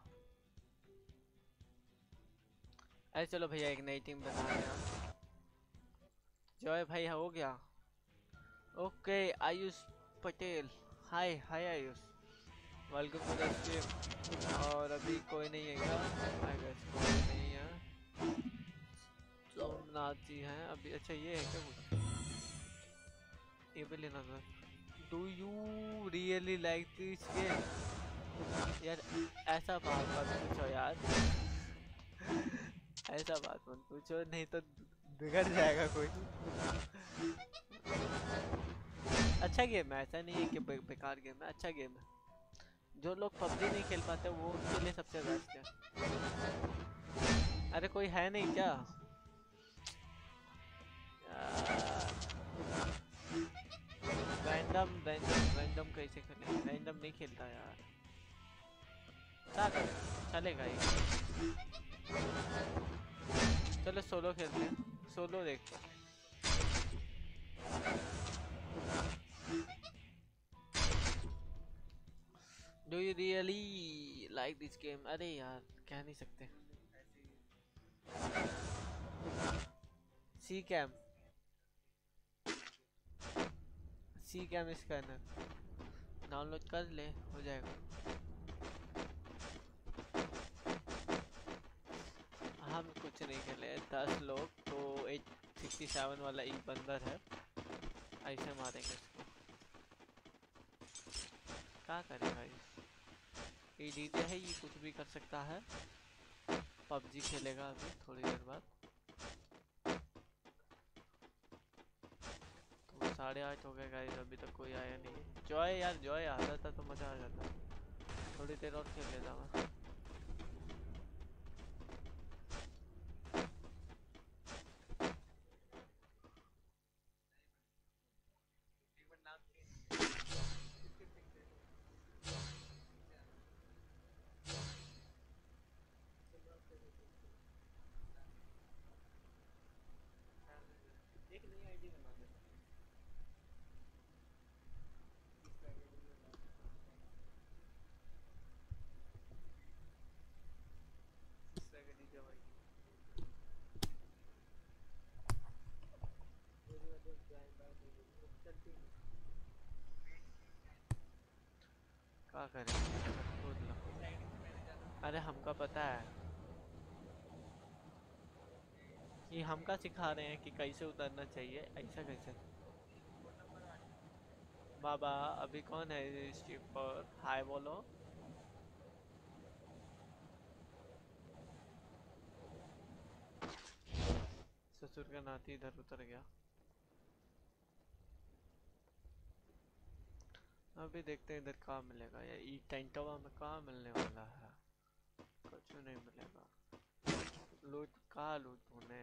अरे चलो भैया एक नई टीम बना रहे हैं। जॉय भाई हो गया। Okay Ayush Patel, hi hi Ayush, welcome to the stream. और अभी कोई नहीं है क्या? आई गेस कोई नहीं है। सोमनाथ जी हैं अभी। अच्छा ये है क्या कुछ? ये भी लेना था। Do you really like this game? यार ऐसा बात मत पूछो यार, ऐसा बात मत पूछो, नहीं तो बिगड़ जाएगा कोई। अच्छा गेम है, ऐसा नहीं है कि बेकार गेम है, अच्छा गेम है। जो लोग पबजी नहीं खेल पाते वो उनके लिए सबसे बेस्ट है। अरे कोई है नहीं क्या रैंडम रैंडम रैंडम कैसे खेले, रैंडम नहीं खेलता यार, क्या करें, चलेगा ये। चलो सोलो खेलते हैं, सोलो देखते हैं। Do you really like this game? अरे यार कह नहीं सकते। C cam, C cam scanner download कर ले, हो जाएगा। हम कुछ नहीं खेले, 10 लोग तो 867 वाला एक बंदर है, ऐसे मारेंगे इसको। क्या करेगा ये डीजे है, ये कुछ भी कर सकता है। पबजी खेलेगा अभी थोड़ी देर बाद। तो 8:30 हो गए गाइस, अभी तक कोई आया नहीं है। जॉय यार, जॉय आ जाता तो मज़ा आ जाता, थोड़ी देर और खेल लेता मैं। एक नई आईडी बना दे। क्या करें, खोद लो। अरे हमका पता है, ये हमका सिखा रहे हैं कि कैसे उतरना चाहिए, ऐसा कैसे। बाबा अभी कौन है इस ट्रिप पर, हाय बोलो। ससुर का नाती इधर उतर गया। अभी देखते हैं इधर कहाँ मिलेगा, या ई टेंटवा में कहाँ मिलने वाला है, कुछ नहीं मिलेगा। लूट कहाँ लूट होने।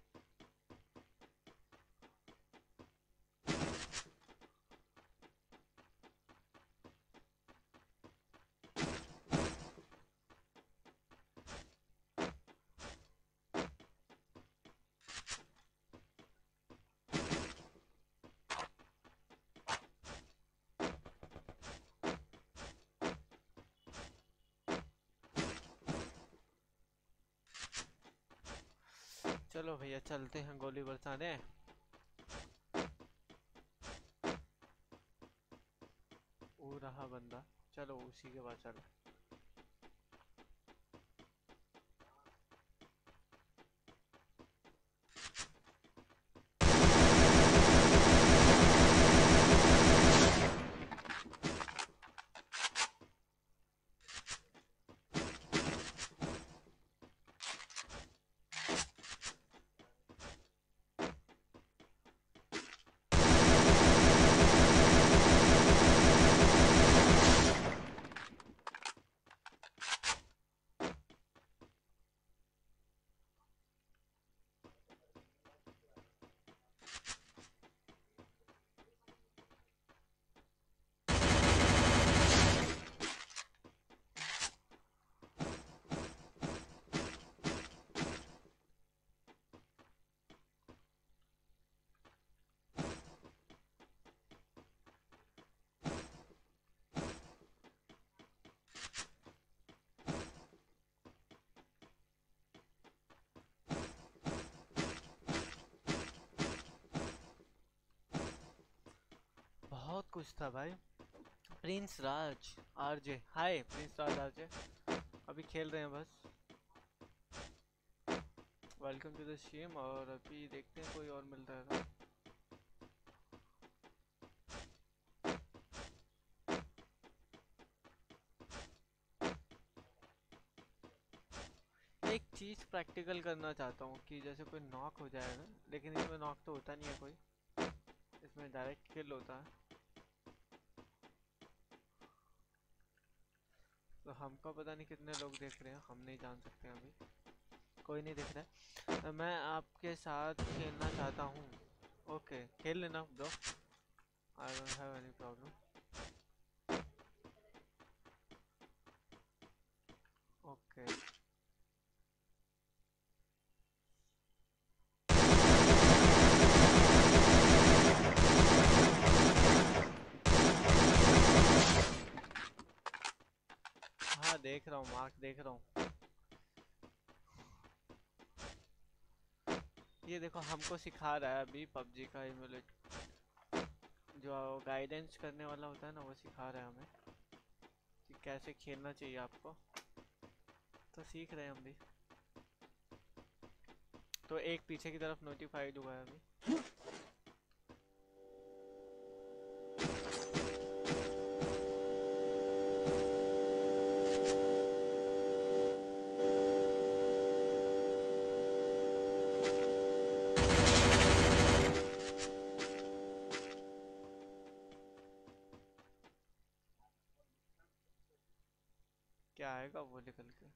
चलो भैया चलते हैं गोली बरसाने। वो रहा बंदा, चलो उसी के पास चलो। बहुत कुछ था भाई। Prince Raj RJ, hi Prince Raj RJ, अभी खेल रहे हैं बस। वेलकम टू द स्ट्रीम, और अभी देखते हैं कोई और मिलता है तो। चीज़ प्रैक्टिकल करना चाहता हूँ कि जैसे कोई नॉक हो जाएगा, लेकिन इसमें नॉक तो होता नहीं है कोई, इसमें डायरेक्ट किल होता है। तो हमको पता नहीं कितने लोग देख रहे हैं, हम नहीं जान सकते अभी, कोई नहीं देख रहा है। मैं आपके साथ खेलना चाहता हूँ। ओके खेल लेना bro, I don't have any problem. Okay हाँ देख रहा हूँ, मार्क देख रहा हूँ। ये देखो हमको सिखा रहा है अभी पबजी का इमुलेट, जो गाइडेंस करने वाला होता है ना, वो सिखा रहा है हमें कि कैसे खेलना चाहिए आपको, तो सीख रहे हैं हम भी। तो एक पीछे की तरफ नोटिफाइड हुआ है अभी। क्या आएगा वो निकल के?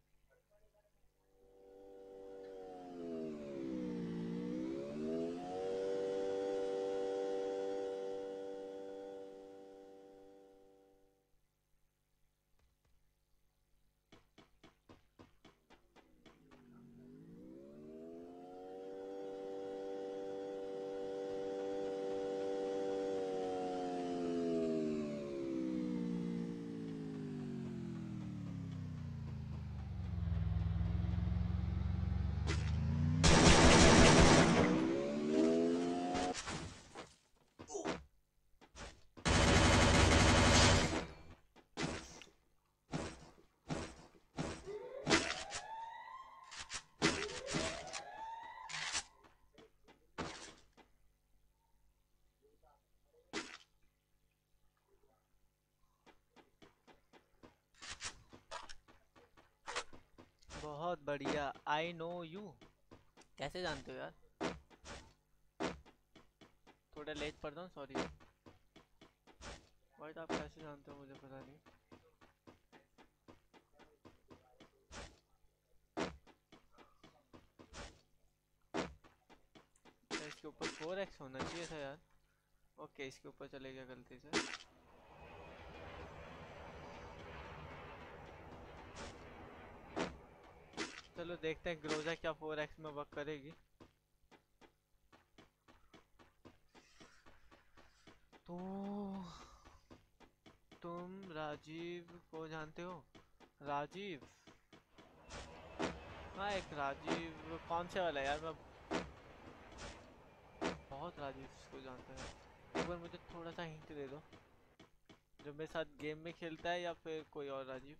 बहुत बढ़िया, आई नो यू। कैसे जानते हो यार? थोड़ा लेट पढ़ता हूँ, सॉरी। बट आप कैसे जानते हो मुझे पता नहीं। तो इसके ऊपर 4x होना चाहिए था यार। ओके इसके ऊपर चले गया गलती से। चलो देखते हैं ग्रोजा क्या 4x में वर्क करेगी। तो तुम राजीव को जानते हो? राजीव, हाँ एक राजीव, कौन से वाला यार? मैं बहुत राजीव को जानता है। एक बार मुझे थोड़ा सा हिंट दे दो, जो मेरे साथ गेम में खेलता है या फिर कोई और राजीव?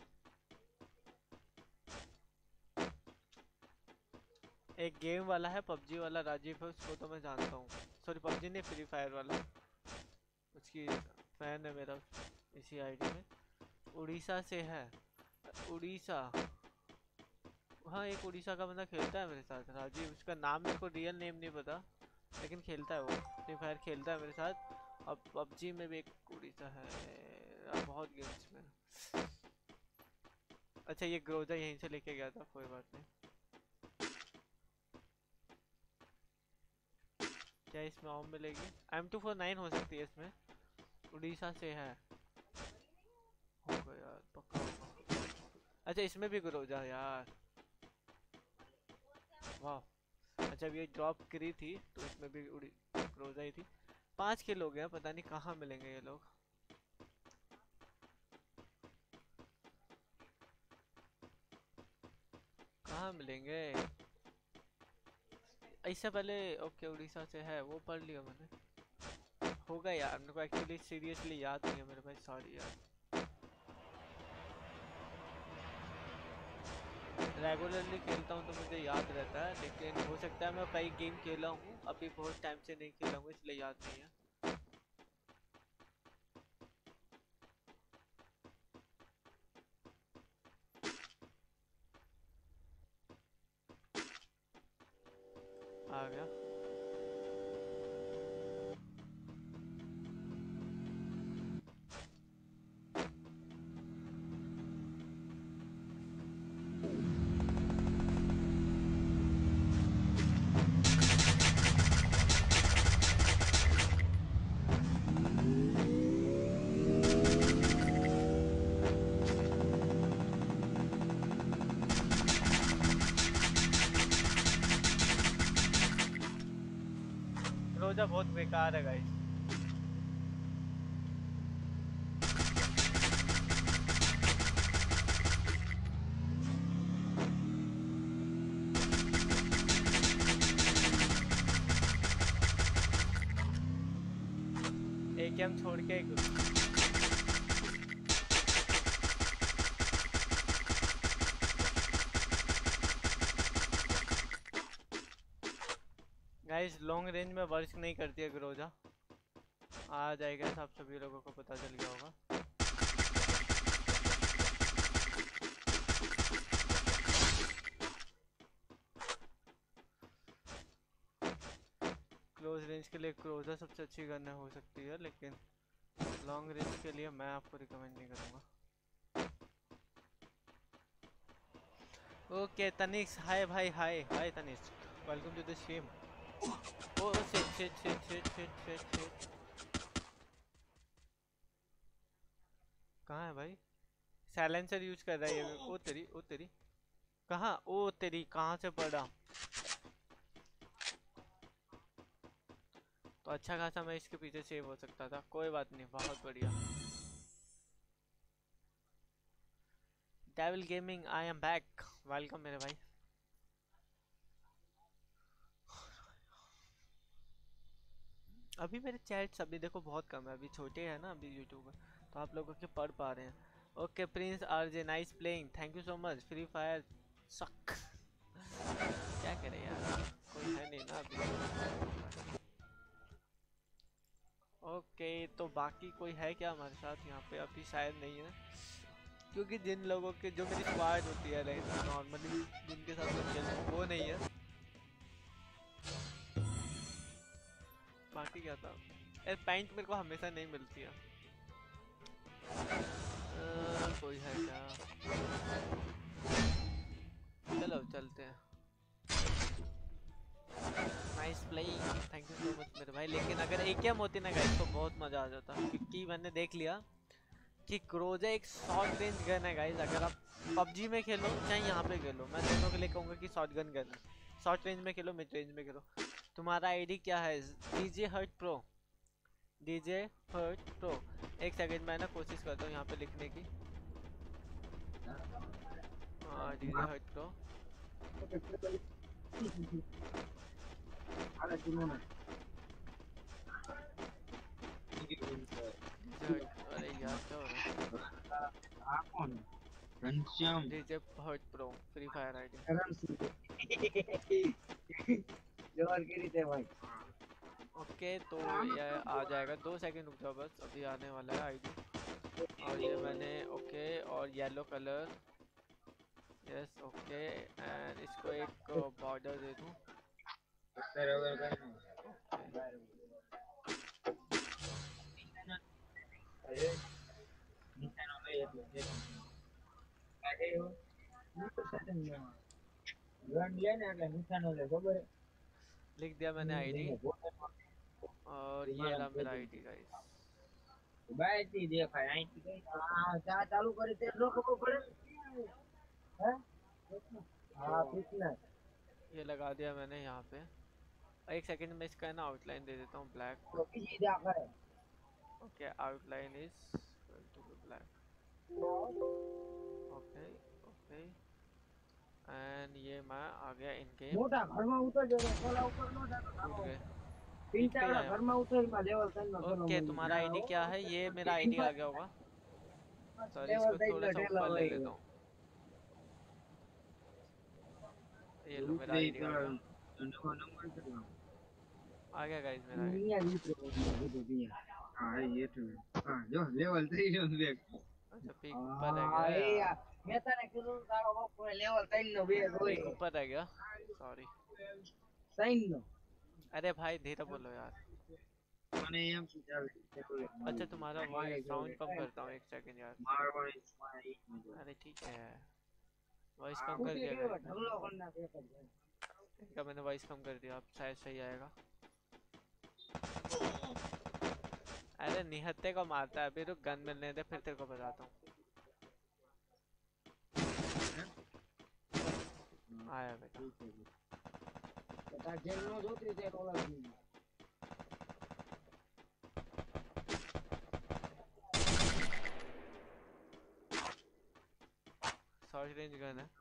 एक गेम वाला है, पबजी वाला राजीव है, उसको तो मैं जानता हूँ। सॉरी पबजी नहीं, फ्री फायर वाला, उसकी फैन है मेरा इसी आईडी में। उड़ीसा से है, उड़ीसा, हाँ एक उड़ीसा का बंदा खेलता है मेरे साथ, राजीव। उसका नाम मेरे को रियल नेम नहीं पता, लेकिन खेलता है वो, फ्री फायर खेलता है मेरे साथ। अब पबजी में भी एक उड़ीसा है, बहुत गेम्स में। अच्छा ये ग्रोजा यहीं से लेके गया था, कोई बात नहीं। क्या इसमें ऑम मिलेगी? M249 हो सकती है इसमें, उड़ीसा से है, होगा यार पक्का होगा। अच्छा इसमें भी ग्रोजा यार, वाह। अच्छा अब ये ड्रॉप करी थी तो इसमें भी ग्रोजा ही थी। 5 किल हो गया, पता नहीं कहाँ मिलेंगे ये लोग। कहाँ मिलेंगे? इससे पहले ओके उड़ीसा से है, वो पढ़ लिया मैंने। होगा यार, मेरे को एक्चुअली सीरियसली याद नहीं है मेरे भाई, सॉरी यार। रेगुलरली खेलता हूँ तो मुझे याद रहता है, लेकिन हो सकता है मैं कई गेम खेला हूँ, अभी बहुत टाइम से नहीं खेला हूँ इसलिए याद नहीं है। आ गया। रोजा बहुत बेकार है गाइस। एक गेम छोड़ के एक गाइस लॉन्ग रेंज में वर्क नहीं करती है ग्रोजा। आ जाएगा, सब सभी लोगों को पता चल गया होगा। क्लोज रेंज के लिए क्रोजा सबसे अच्छी गन हो सकती है, लेकिन लॉन्ग रेंज के लिए मैं आपको रिकमेंड नहीं करूँगा। ओके तनिष्क, हाय भाई, hi hi Tanishq, welcome to the stream. Oh shit shit shit shit shit shit shit, कहाँ है भाई? साइलेंसर यूज कर रहा है ये। ओ तेरी, ओ तेरी, कहाँ? ओ तेरी, कहाँ से पड़ा? तो अच्छा खासा मैं इसके पीछे सेव हो सकता था। कोई बात नहीं, बहुत बढ़िया। Devil gaming, I am back, welcome मेरे भाई। अभी मेरे चैट्स अभी देखो बहुत कम है, अभी छोटे हैं ना अभी यूट्यूबर, तो आप लोगों के पढ़ पा रहे हैं। Okay Prince RJ, nice playing, thank you so much. Free fire suck, क्या करें यार, कोई है नहीं ना अभी। ओके तो बाकी कोई है क्या हमारे साथ यहाँ पे? अभी शायद नहीं है, क्योंकि जिन लोगों के, जो मेरी स्क्वाड होती है लाइक नॉर्मली जिनके साथ मैं खेलता हूँ वो नहीं है। बाकी क्या था, पैंट मेरे को हमेशा नहीं मिलती है। कोई है क्या? चलो चलते हैं। Nice playing, thank you so much मेरे भाई। लेकिन अगर एक गेम होती ना गाइस तो बहुत मज़ा आ जाता, क्योंकि मैंने देख लिया कि क्रोजा एक शॉर्ट रेंज गन है गाइस। अगर आप पबजी में खेलो चाहे यहाँ पे खेलो, मैं दोनों के लिए कहूँगा कि शॉर्ट गन है। शॉर्ट रेंज में खेलो, मिड रेंज में खेलो। तुम्हारा आईडी क्या है? DJ hurt pro, DJ hurt pro. एक सेकंड मैं ना कोशिश करता हूँ यहाँ पे लिखने की। हाँ डीजे हर्ट प्रो। अरे यार क्या हो रहा है? Ghanshyam DJ hurt pro free fire ID. जोरगिरी थे भाई। ओके तो ये आ जाएगा, 2 सेकंड रुक जाओ बस, अभी आने वाला है आईडी। और ये मैंने ओके, और yellow colour, yes okay, and इसको एक बॉर्डर दे दूँ। लिख दिया मैंने आईडी, और ये रहा मेरा आईडी गाइस। चालू करी ते लोग को पड़े हैं। हाँ फिटनेस ये लगा दिया मैंने यहाँ पे। एक सेकंड में इसका ना आउटलाइन दे देता हूँ ब्लैक। तो किसी जा करे okay outline is to be black. Okay okay, and ये मैं आ गया इन गेम। मोटा घर में उतर जो सोला ऊपर नो जाता कूद गए, तीन पे चार आया। घर में उतर में लेवल 3 में सोलो ओके मिल तुम्हारा आईडी क्या है? ये मेरा आईडी आ गया होगा। सॉरी लेवल इसको 3 थोड़ा में सा ढेला ऊपर ले भाई लेता हूँ। ये लो मेरा आईडी आ गया। आ गया गाइस मेरा आईडी। दुनिया जीत रही दुनिया। हाँ ये तो हाँ जो लेवल 3 जो देख अच्छा पीक ऊपर रह हाँ गया ये यार, यार मैं तने किलो तारो वो लेवल 3 नो भी है कोई पीक ऊपर रह गया, सॉरी। साइन नो अरे भाई धीरे बोलो यार। माने हम चल अच्छा तुम्हारा वॉइस साउंड कम करता हूँ, एक सेकंड यार। मारवाड़ी स्माइल अरे ठीक है, वॉइस कम कर दिया गाइस मैंने। इनका मैंने वॉइस कम कर दिया, अब शायद सही आएगा। अरे निहत्ते को मारता है, अभी रुक गन मिलने दे फिर तेरे को बताता हूँ। आया बेटा। बता जेल नो जो तेरे को लगी शॉर्ट रेंज गन है,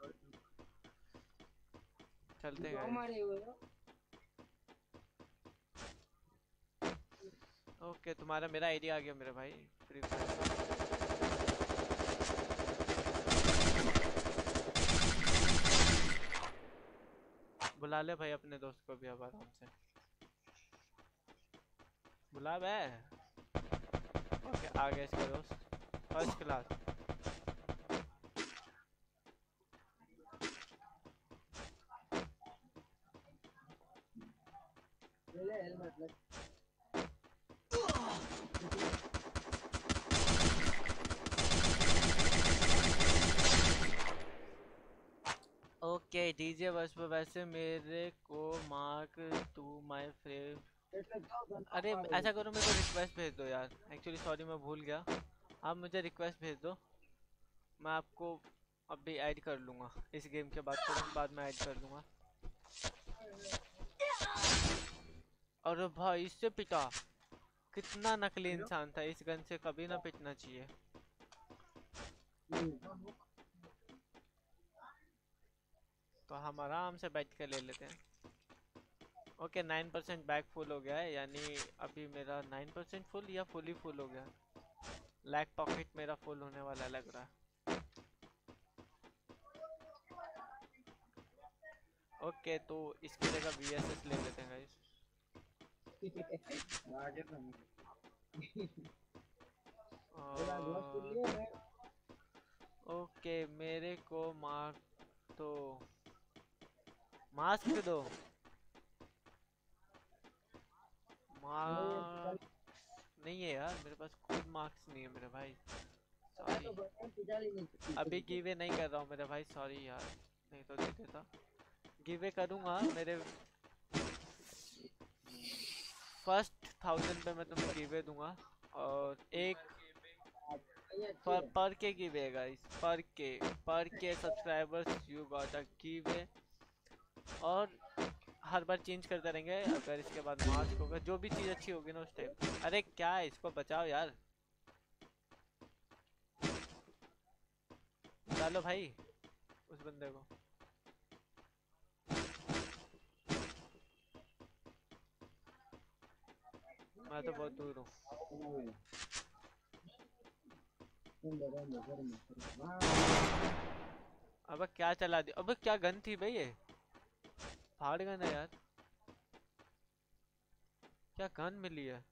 चलते हैं हमारे गाइस। हुए ओके तुम्हारा मेरा आइडिया आ गया मेरे भाई, फ्री फायर। बुला ले भाई अपने दोस्त को भी अब आराम से, बुला बे। ओके आ गया इसका दोस्त, फर्स्ट क्लास। ले हेलमेट ले ओके डीजे बस पे वैसे मेरे को मार्क टू माय फ्रेंड। अरे ऐसा करो मेरे को रिक्वेस्ट भेज दो यार, एक्चुअली सॉरी मैं भूल गया। आप मुझे रिक्वेस्ट भेज दो, मैं आपको अभी ऐड कर लूँगा, इस गेम के बाद तुरंत बाद में ऐड कर लूँगा। अरे भाई इससे पिटा, कितना नकली इंसान था, इस गन से कभी ना पिटना चाहिए। तो हम आराम से बैठ के ले लेते हैं। ओके 9% बैक फुल हो गया है, यानी अभी मेरा 9% फुल या फुली फुल हो गया। लैक पॉकेट मेरा फुल होने वाला लग रहा है। ओके तो इसकी जगह VSS ले लेते हैं गाइस। ओके मेरे को मार्क तो मास्क दो, मार्क्स नहीं है यार मेरे पास, खुद मार्क्स नहीं है मेरे भाई, सॉरी। अभी गिवे नहीं कर रहा हूँ मेरे भाई, सॉरी यार, नहीं तो दे देता। गिवे करूँगा मेरे फर्स्ट 1000 पे मैं तुम्हें गिवे दूंगा, और एक पर के गिवे गाइस, पर के subscribers you got a giveaway. और हर बार चेंज करते रहेंगे, अगर इसके बाद मास्क होगा जो भी चीज़ अच्छी होगी ना उस टाइप। अरे क्या है, इसको बचाओ यार, डालो भाई उस बंदे को। मैं तो बहुत दूर हूँ। अबे क्या चला दिया, अबे क्या गन थी भाई ये, फाड़ गन है यार, क्या गन मिली है।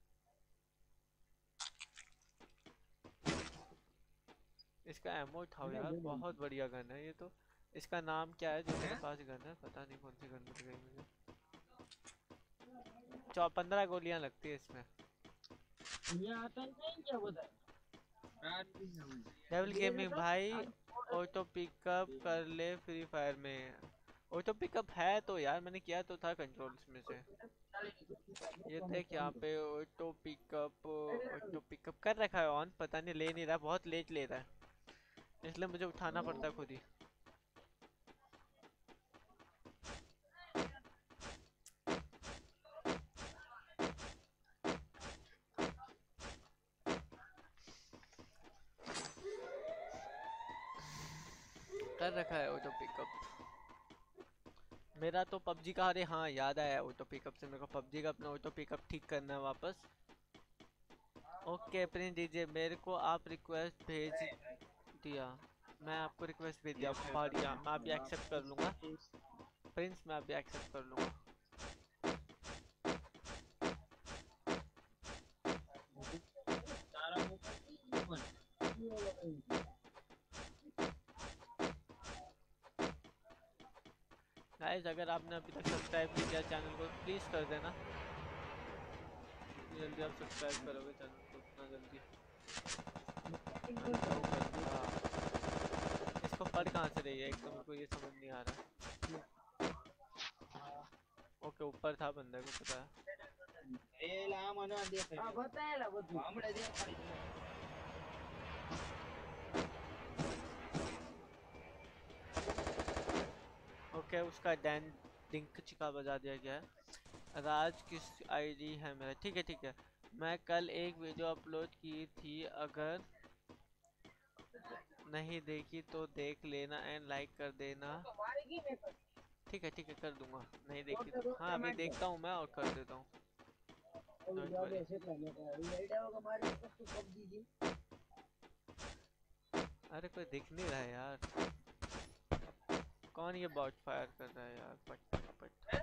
इसका एमो उठाओ यार, बहुत बढ़िया गन है ये तो। इसका नाम क्या है जो मेरे पास गन है, पता नहीं कौन सी गन मिल गई मुझे। 15 गोलियां लगती है इसमें। डेविल गेमिंग भाई ऑटो पिकअप कर ले फ्री फायर में। ऑटो पिकअप है तो यार, मैंने किया तो था कंट्रोल्स में से। ये देख यहाँ पे ऑटो पिकअप कर रखा है ऑन, पता नहीं ले नहीं रहा, बहुत लेट ले रहा है, इसलिए मुझे उठाना पड़ता है खुद ही। कर रखा है ऑटो पिकअप मेरा तो पबजी का। अरे हाँ याद आया, ऑटो पिकअप से मेरे को पबजी का अपना ऑटो पिकअप ठीक करना है वापस। ओके प्रिंस दीजिए मेरे को, आप रिक्वेस्ट भेज दिया, मैं आपको रिक्वेस्ट भेज दिया, बढ़िया, मैं अभी एक्सेप्ट कर लूँगा प्रिंस, मैं अभी एक्सेप्ट कर लूँगा। गाइस अगर आपने अभी तक सब्सक्राइब नहीं किया चैनल को प्लीज़ कर देना। जल्दी आप सब्सक्राइब करोगे चैनल को उतना जल्दी मैं क्या करूँगा। इसको पढ़ कहाँ से रही है, एक तो मेरे को ये समझ नहीं आ रहा। ओके ऊपर था, बंदे को पता है। ए ला मनो देख हां बताएला બધું हमड़े देखाડી दे। ओके उसका डैन डिंक चिका बजा दिया गया है। राज किस आईडी है मेरा, ठीक है ठीक है। मैं कल एक वीडियो अपलोड की थी, अगर नहीं देखी तो देख लेना एंड लाइक कर देना। ठीक है कर दूंगा। नहीं देखी तो हाँ अभी देखता हूँ मैं और कर देता हूँ। अरे कोई दिख नहीं रहा है यार, कौन ये बॉट फायर कर रहा है यार। पट पट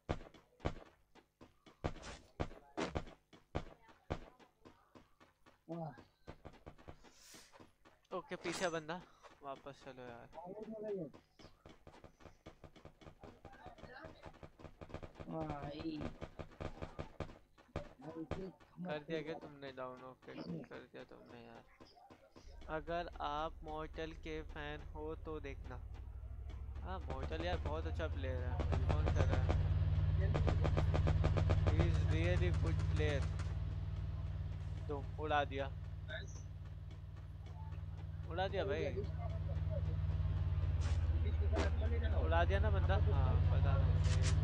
ओके पीछे बंदा, वापस चलो यार। कर दिया क्या तुमने डाउन? ओके कर दिया तुमने यार। अगर आप मॉर्टल के फैन हो तो देखना। हाँ मॉर्टल यार बहुत अच्छा प्लेयर है, कौन कर रहा है? He is really good player. तो उड़ा दिया भाई, उड़ा दिया ना बंदा। हाँ पता नहीं मुझे।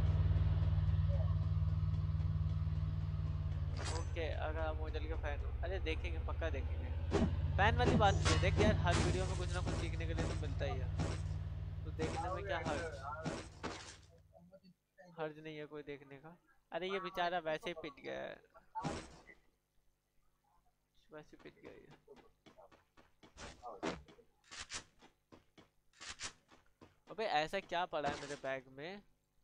ओके अगर आप मॉडल के फैन हो, अरे देखेंगे पक्का देखेंगे। फैन वाली बात नहीं है, देख यार हर वीडियो में कुछ ना कुछ सीखने के लिए तो मिलता ही है, तो देखने में क्या हर्ज नहीं है कोई देखने का। अरे ये बेचारा वैसे ही पिट गया है, वैसे पिट गया ये। अबे ऐसा क्या पड़ा है मेरे बैग में?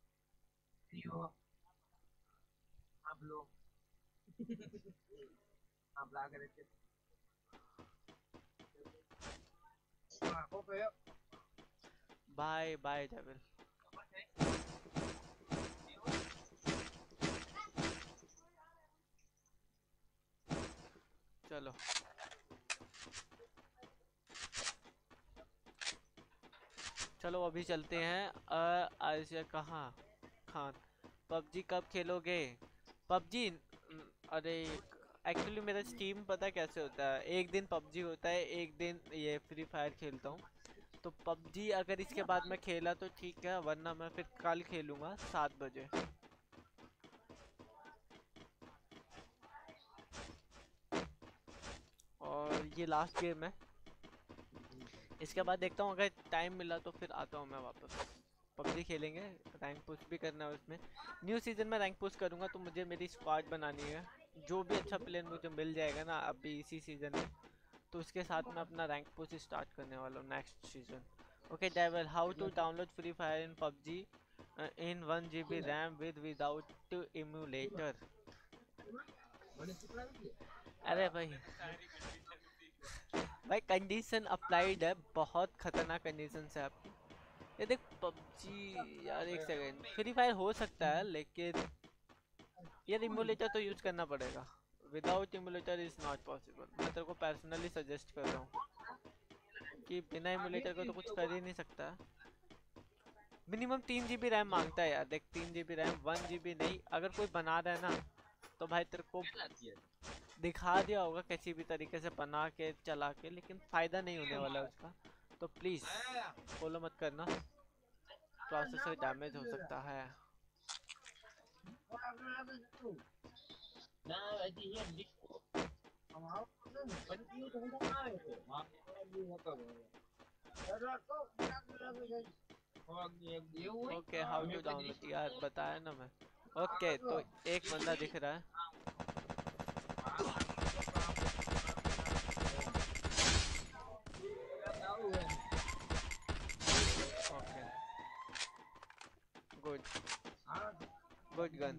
आप लोग आप ला कर रहे थे। Bye bye devil. चलो चलो अभी चलते हैं। आयशा कहाँ? खान पबजी कब खेलोगे? पबजी अरे एक्चुअली मेरा स्टीम पता कैसे होता है, एक दिन पबजी होता है एक दिन ये फ्री फायर खेलता हूँ। तो पबजी अगर इसके बाद मैं खेला तो ठीक है, वरना मैं फिर कल खेलूंगा 7 बजे। और ये लास्ट गेम है, इसके बाद देखता हूँ अगर टाइम मिला तो फिर आता हूँ मैं वापस। पबजी खेलेंगे, रैंक पुश भी करना है उसमें। न्यू सीजन में रैंक पुश करूँगा तो मुझे मेरी स्क्वाड बनानी है। जो भी अच्छा प्लेयर मुझे मिल जाएगा ना अभी इसी सीजन में, तो उसके साथ मैं अपना रैंक पुश स्टार्ट करने वाला हूँ next season. Okay devil, how to download free fire in PUBG in 1 GB RAM without emulator? अरे भाई कंडीशन अप्लाइड है, बहुत खतरनाक कंडीशन है आपकी। ये देख पबजी यार, एक सेकंड, फ्री फायर हो सकता है लेकिन यार इम्यूलेटर तो यूज करना पड़ेगा। Without emulator is not possible. मैं तेरे को पर्सनली सजेस्ट कर रहा हूँ कि बिना इम्यूलेटर को तो कुछ कर ही नहीं सकता। मिनिमम 3 GB रैम मांगता है यार, देख 3 GB रैम, 1 GB नहीं। अगर कोई बना रहा है ना तो भाई तेरे को दिखा दिया होगा किसी भी तरीके से बना के चला के, लेकिन फ़ायदा नहीं होने वाला है उसका। तो प्लीज़ फॉलो मत करना, प्रोसेसर डैमेज हो सकता है। ओके हाउ टू डाउनलोड यार बताया ना मैं। ओके तो एक बंदा दिख रहा है। Okay good good gun.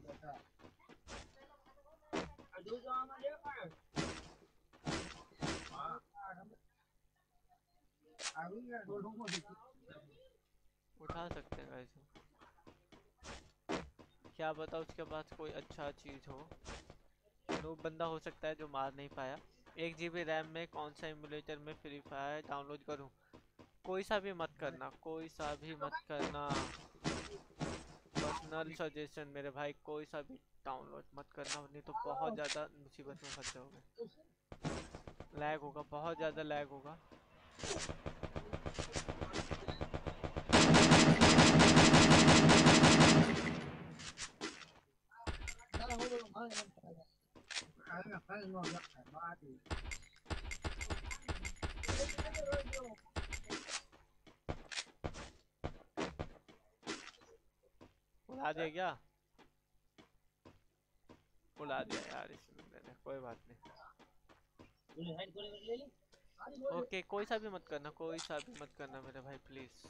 उठा सकते हैं गाइस। क्या पता उसके पास कोई अच्छा चीज़ हो। नूब बंदा हो सकता है जो मार नहीं पाया। 1 GB रैम में कौन सा एमुलेटर में फ्री फायर डाउनलोड करूं? कोई सा भी मत करना, कोई सा भी मत करना। पर्सनल सजेशन मेरे भाई, कोई सा भी डाउनलोड मत करना, नहीं तो बहुत ज़्यादा मुसीबत में फंस जाओगे। लैग होगा, बहुत ज़्यादा लैग होगा। उड़ा दिया क्या? उड़ा दिया यार इस बंदे ने, कोई बात नहीं। ओके कोई सा भी मत करना, कोई सा भी मत करना मेरे भाई प्लीज,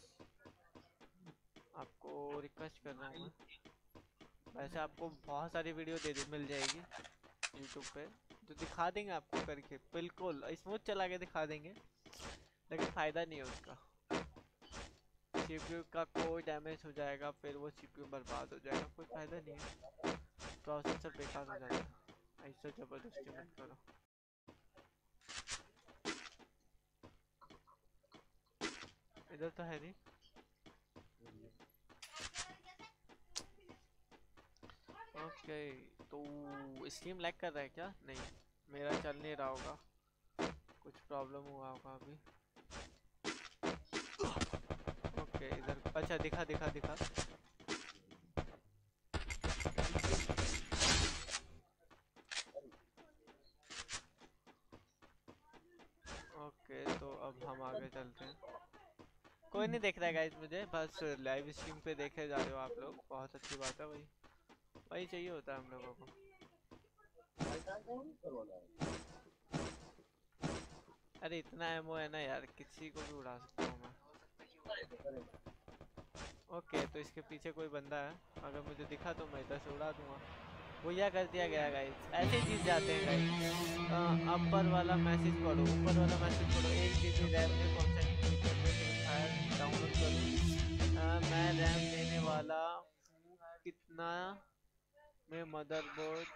आपको रिक्वेस्ट कर रहा हूँ मैं। वैसे आपको बहुत सारी वीडियो मिल जाएगी यूट्यूब पे जो दिखा देंगे आपको करके, बिल्कुल स्मूथ चला के दिखा देंगे, लेकिन फ़ायदा नहीं है उसका। CPU का कोई डैमेज हो जाएगा, फिर वो CPU बर्बाद हो जाएगा, कोई फ़ायदा नहीं है, प्रोसेसर बेकार हो जाता है। ऐसा ज़बरदस्ती मत करो। इधर तो है नहीं। ओके तो स्ट्रीम लैग कर रहा है क्या? नहीं मेरा चल नहीं रहा होगा, कुछ प्रॉब्लम हुआ होगा अभी। ओके इधर अच्छा दिखा। ओके तो अब हम आगे चलते हैं। कोई नहीं देख रहा है गाइस मुझे, बस लाइव स्ट्रीम पे देखे जा रहे हो आप लोग, बहुत अच्छी बात है। वही चाहिए होता है हम लोगों को। अरे इतना एमओ है ना यार, किसी को भी उड़ा सकता हूँ मैं। ओके तो इसके पीछे कोई बंदा है, अगर मुझे दिखा तो मैं इधर से उड़ा दूंगा। वो यह कर दिया गया गाइस, ऐसे जीत जाते हैं गाइस। ऊपर वाला मैसेज पढ़ो, ऊपर वाला मैसेज पढ़ो। 1 GB रैम में कौन सा डाउनलोड करूँ? मैं रैम लेने वाला कितना में मदरबोर्ड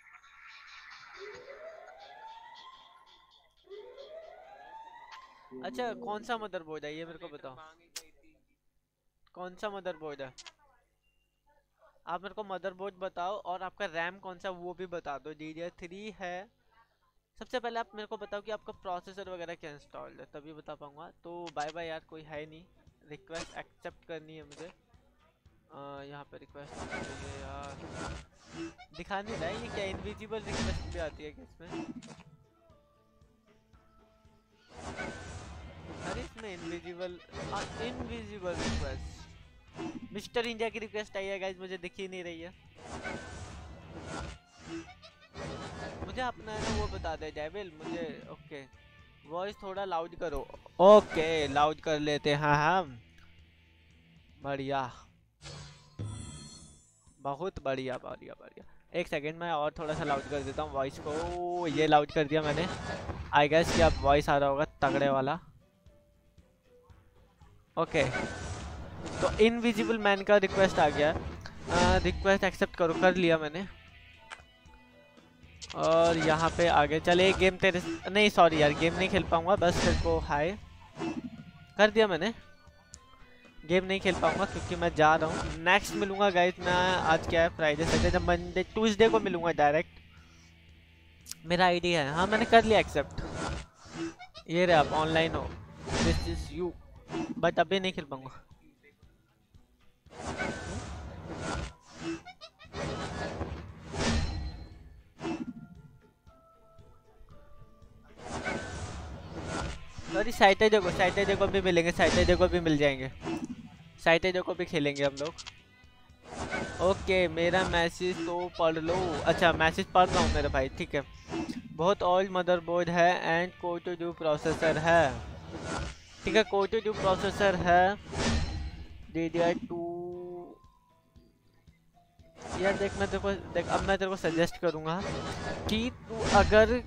अच्छा कौन सा मदरबोर्ड है ये मेरे को बताओ, कौन सा मदरबोर्ड है? आप मेरे को मदरबोर्ड बताओ और आपका रैम कौन सा वो भी बता दो। DDR3 है। सबसे पहले आप मेरे को बताओ कि आपका प्रोसेसर वगैरह क्या इंस्टॉल्ड है, तभी बता पाऊंगा। तो बाय बाय यार, कोई है नहीं, रिक्वेस्ट एक्सेप्ट करनी है मुझे। यहाँ पे रिक्वेस्ट यार दिखा नहीं रहा है, ये क्या इनविजिबल रिक्वेस्ट भी आती है क्या इसमें? अरे इसमें इनविजिबल रिक्वेस्ट, मिस्टर इंडिया की रिक्वेस्ट आई है गाइस, मुझे दिख ही नहीं रही है। मुझे अपना है ना वो बता दे डेविल मुझे। ओके वॉइस थोड़ा लाउड करो। ओके लाउड कर लेते हैं हम, बढ़िया बहुत बढ़िया। एक सेकंड में और थोड़ा सा लाउड कर देता हूँ वॉइस को। ये लाउड कर दिया मैंने, आई गेस कि अब वॉइस आ रहा होगा तगड़े वाला। ओके तो इनविजिबल मैन का रिक्वेस्ट आ गया, रिक्वेस्ट एक्सेप्ट करो, कर लिया मैंने। और यहाँ पे आगे चले, गेम तेरे नहीं सॉरी यार गेम नहीं खेल पाऊंगा, बस तेरे को हाय कर दिया मैंने। गेम नहीं खेल पाऊंगा क्योंकि मैं जा रहा हूँ, नेक्स्ट मिलूंगा गाइस मैं। आज क्या है फ्राइडे सैटरडे, जब मंडे ट्यूसडे को मिलूंगा डायरेक्ट। मेरा आईडी है, हाँ मैंने कर लिया एक्सेप्ट। ये रहे आप ऑनलाइन हो, दिस इज यू, बट अभी नहीं खेल पाऊंगा। सॉरी साइटेजो को भी मिलेंगे, साइटेजो को भी मिल जाएंगे, साइटेजो को भी खेलेंगे हम लोग। ओके मेरा मैसेज तो पढ़ लो। अच्छा मैसेज पढ़ रहा हूँ मेरे भाई, ठीक है। बहुत ओल्ड मदरबोर्ड है and core two duo processor है, ठीक है कोर टू डू प्रोसेसर है। DDR2 यार देख मैं तेरे को देख, अब मैं तेरे को सजेस्ट करूँगा कि तू अगर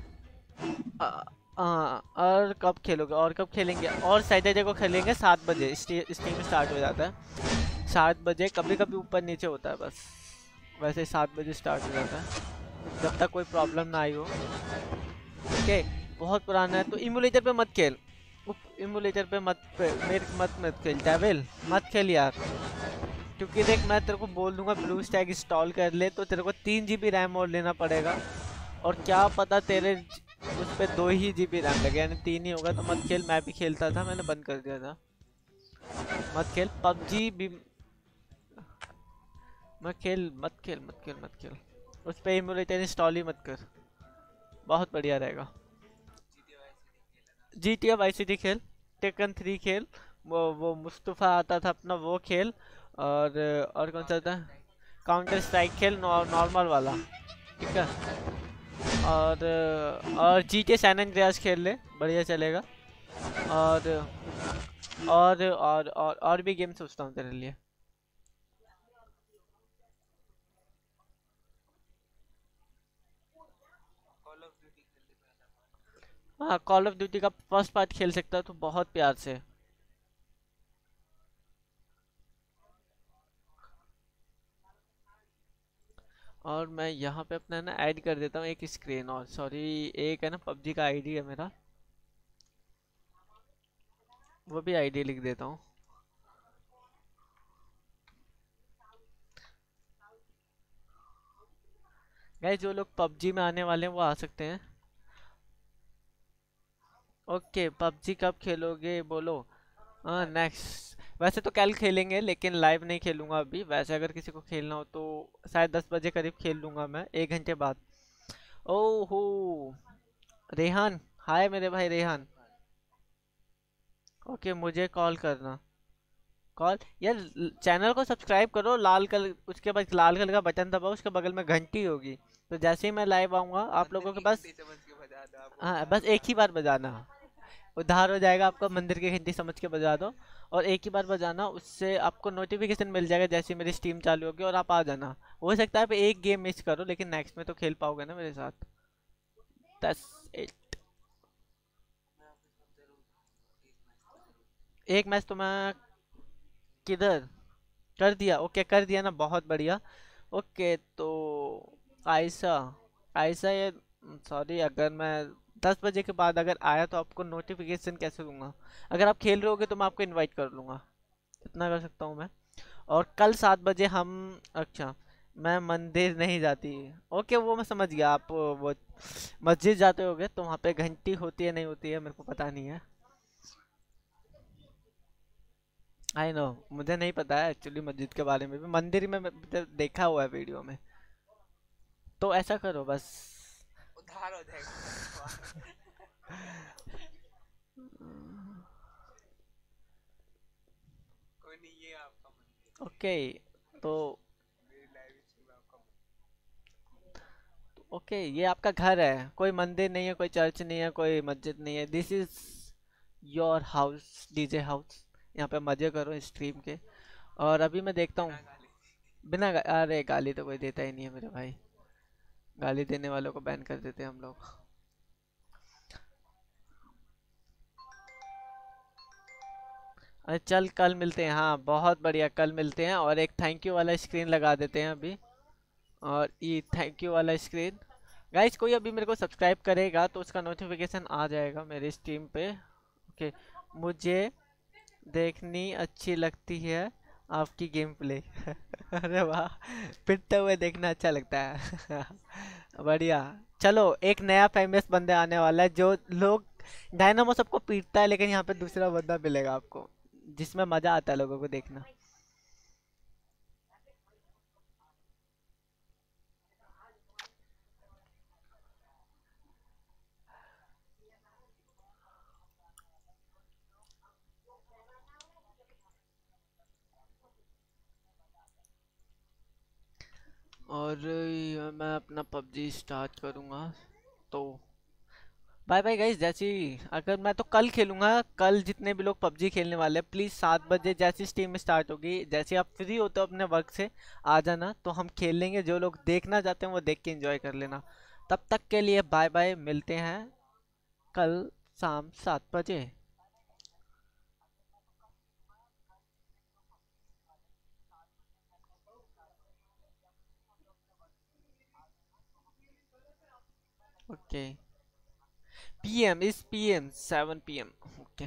और कब खेलोगे और कब खेलेंगे, और सैटरडे को खेलेंगे 7 बजे, स्ट्रीम स्टार्ट हो जाता है 7 बजे, कभी कभी ऊपर नीचे होता है बस, वैसे 7 बजे स्टार्ट हो जाता है, जब तक कोई प्रॉब्लम ना आई हो। ओके, बहुत पुराना है तो इमुलेटर पे मत खेल, इमुलेटर पे मत खेल डेविल, मत खेल यार। क्योंकि देख मैं तेरे को बोल दूंगा ब्लू स्टैक इंस्टॉल कर ले तो तेरे को 3 GB रैम और लेना पड़ेगा, और क्या पता तेरे उस पे 2 ही GB रैम लगे, यानी 3 ही होगा। तो मत खेल, मैं भी खेलता था, मैंने बंद कर दिया था। मत खेल पबजी भी, मत खेल उस पे इमुलेटर इंस्टॉल ही मत कर, बहुत बढ़िया रहेगा। GTA वाई सिटी खेल, टेकन 3 खेल, वो मुस्तफ़ा आता था अपना वो खेल, और कौन सा था, काउंटर स्ट्राइक खेल, नॉर्मल वाला, ठीक है। और GTA सैन एंड्रियास खेल ले, बढ़िया चलेगा। और और भी गेम सोचता हूँ तेरे लिए। हाँ, कॉल ऑफ ड्यूटी का फर्स्ट पार्ट खेल सकता है तो बहुत प्यार से। और मैं यहाँ पे अपना ना ऐड कर देता हूँ एक स्क्रीन, और सॉरी एक है ना पबजी का आईडी है मेरा, वो भी आईडी लिख देता हूँ। गाइस जो लोग पबजी में आने वाले हैं वो आ सकते हैं। ओके, पबजी कब खेलोगे बोलो। हाँ नेक्स्ट, वैसे तो कल खेलेंगे लेकिन लाइव नहीं खेलूंगा अभी। वैसे अगर किसी को खेलना हो तो शायद 10 बजे करीब खेल लूंगा मैं, 1 घंटे बाद। ओहो रेहान, हाय मेरे भाई रेहान। ओके मुझे कॉल करना, कॉल यार, चैनल को सब्सक्राइब करो, लाल कलर, उसके बाद लाल कलर का बटन दबाओ, उसके बगल में घंटी होगी, तो जैसे ही मैं लाइव आऊंगा आप लोगों के पास, हाँ बस एक ही बार बजाना, उद्धार हो जाएगा आपका। मंदिर की घंटी समझ के बजा दो, और एक ही बार बजाना, उससे आपको नोटिफिकेशन मिल जाएगा जैसे मेरी स्ट्रीम चालू होगी, और आप आ जाना। हो सकता है आप एक गेम मिस करो लेकिन नेक्स्ट में तो खेल पाओगे ना मेरे साथ। दस एक मैच तो मैं, किधर कर दिया, ओके कर दिया ना, बहुत बढ़िया। ओके तो आयशा, आयशा ये, सॉरी अगर मैं 10 बजे के बाद अगर आया तो आपको नोटिफिकेशन कैसे दूंगा। अगर आप खेल रहे होगे तो मैं आपको इनवाइट कर लूँगा, इतना कर सकता हूँ मैं। और कल 7 बजे हम, अच्छा मैं मंदिर नहीं जाती, ओके वो मैं समझ गया, आप वो मस्जिद जाते होगे तो वहाँ पे घंटी होती है नहीं होती है मेरे को पता नहीं है। आई नो, मुझे नहीं पता है एक्चुअली मस्जिद के बारे में भी, मंदिर में देखा हुआ है वीडियो में। तो ऐसा करो बस, उधार हो जाएगा। कोई नहीं, ये आपका मंदिर, ओके तो मेरी लाइव स्ट्रीम आपका। ओके ये आपका घर है, कोई मंदिर नहीं है, कोई चर्च नहीं है, कोई मस्जिद नहीं है, this is your house, DJ house. यहाँ पे मजे करो स्ट्रीम के। और अभी मैं देखता हूँ, बिना गाली। अरे गाली तो कोई देता ही नहीं है मेरे भाई, गाली देने वालों को बैन कर देते हैं हम लोग। अरे चल कल मिलते हैं, हाँ बहुत बढ़िया, कल मिलते हैं। और एक थैंक यू वाला स्क्रीन लगा देते हैं अभी, और ये थैंक यू वाला स्क्रीन। गाइस कोई अभी मेरे को सब्सक्राइब करेगा तो उसका नोटिफिकेशन आ जाएगा मेरे स्ट्रीम पे। ओके, मुझे देखनी अच्छी लगती है आपकी गेम प्ले। अरे वाह, पिटते हुए देखना अच्छा लगता है। बढ़िया। चलो एक नया फेमस बंदे आने वाला है, जो लोग, डायनामो सबको पीटता है लेकिन यहाँ पे दूसरा बंदा मिलेगा आपको जिसमें मजा आता है लोगों को देखना। और मैं अपना पबजी स्टार्ट करूँगा तो बाय बाय गाइस। जैसे ही अगर मैं तो कल खेलूंगा, कल जितने भी लोग पबजी खेलने वाले हैं प्लीज़ 7 बजे जैसी स्ट्रीम स्टार्ट होगी, जैसे आप फ्री होते हो अपने वर्क से आ जाना, तो हम खेल लेंगे। जो लोग देखना चाहते हैं वो देख के एंजॉय कर लेना। तब तक के लिए बाय बाय, मिलते हैं कल शाम 7 बजे। ओके PM इस PM 7 PM ओके।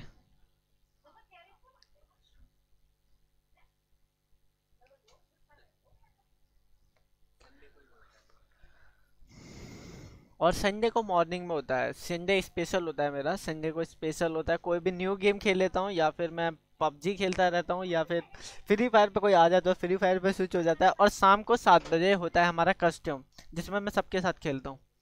और संडे को मॉर्निंग में होता है, संडे स्पेशल होता है मेरा, संडे को स्पेशल होता है, कोई भी न्यू गेम खेल लेता हूँ या फिर मैं पबजी खेलता रहता हूँ या फिर फ्री फायर पे कोई आ जाए तो फ्री फायर पे स्विच हो जाता है। और शाम को 7 बजे होता है हमारा कस्टम जिसमें मैं सबके साथ खेलता हूँ।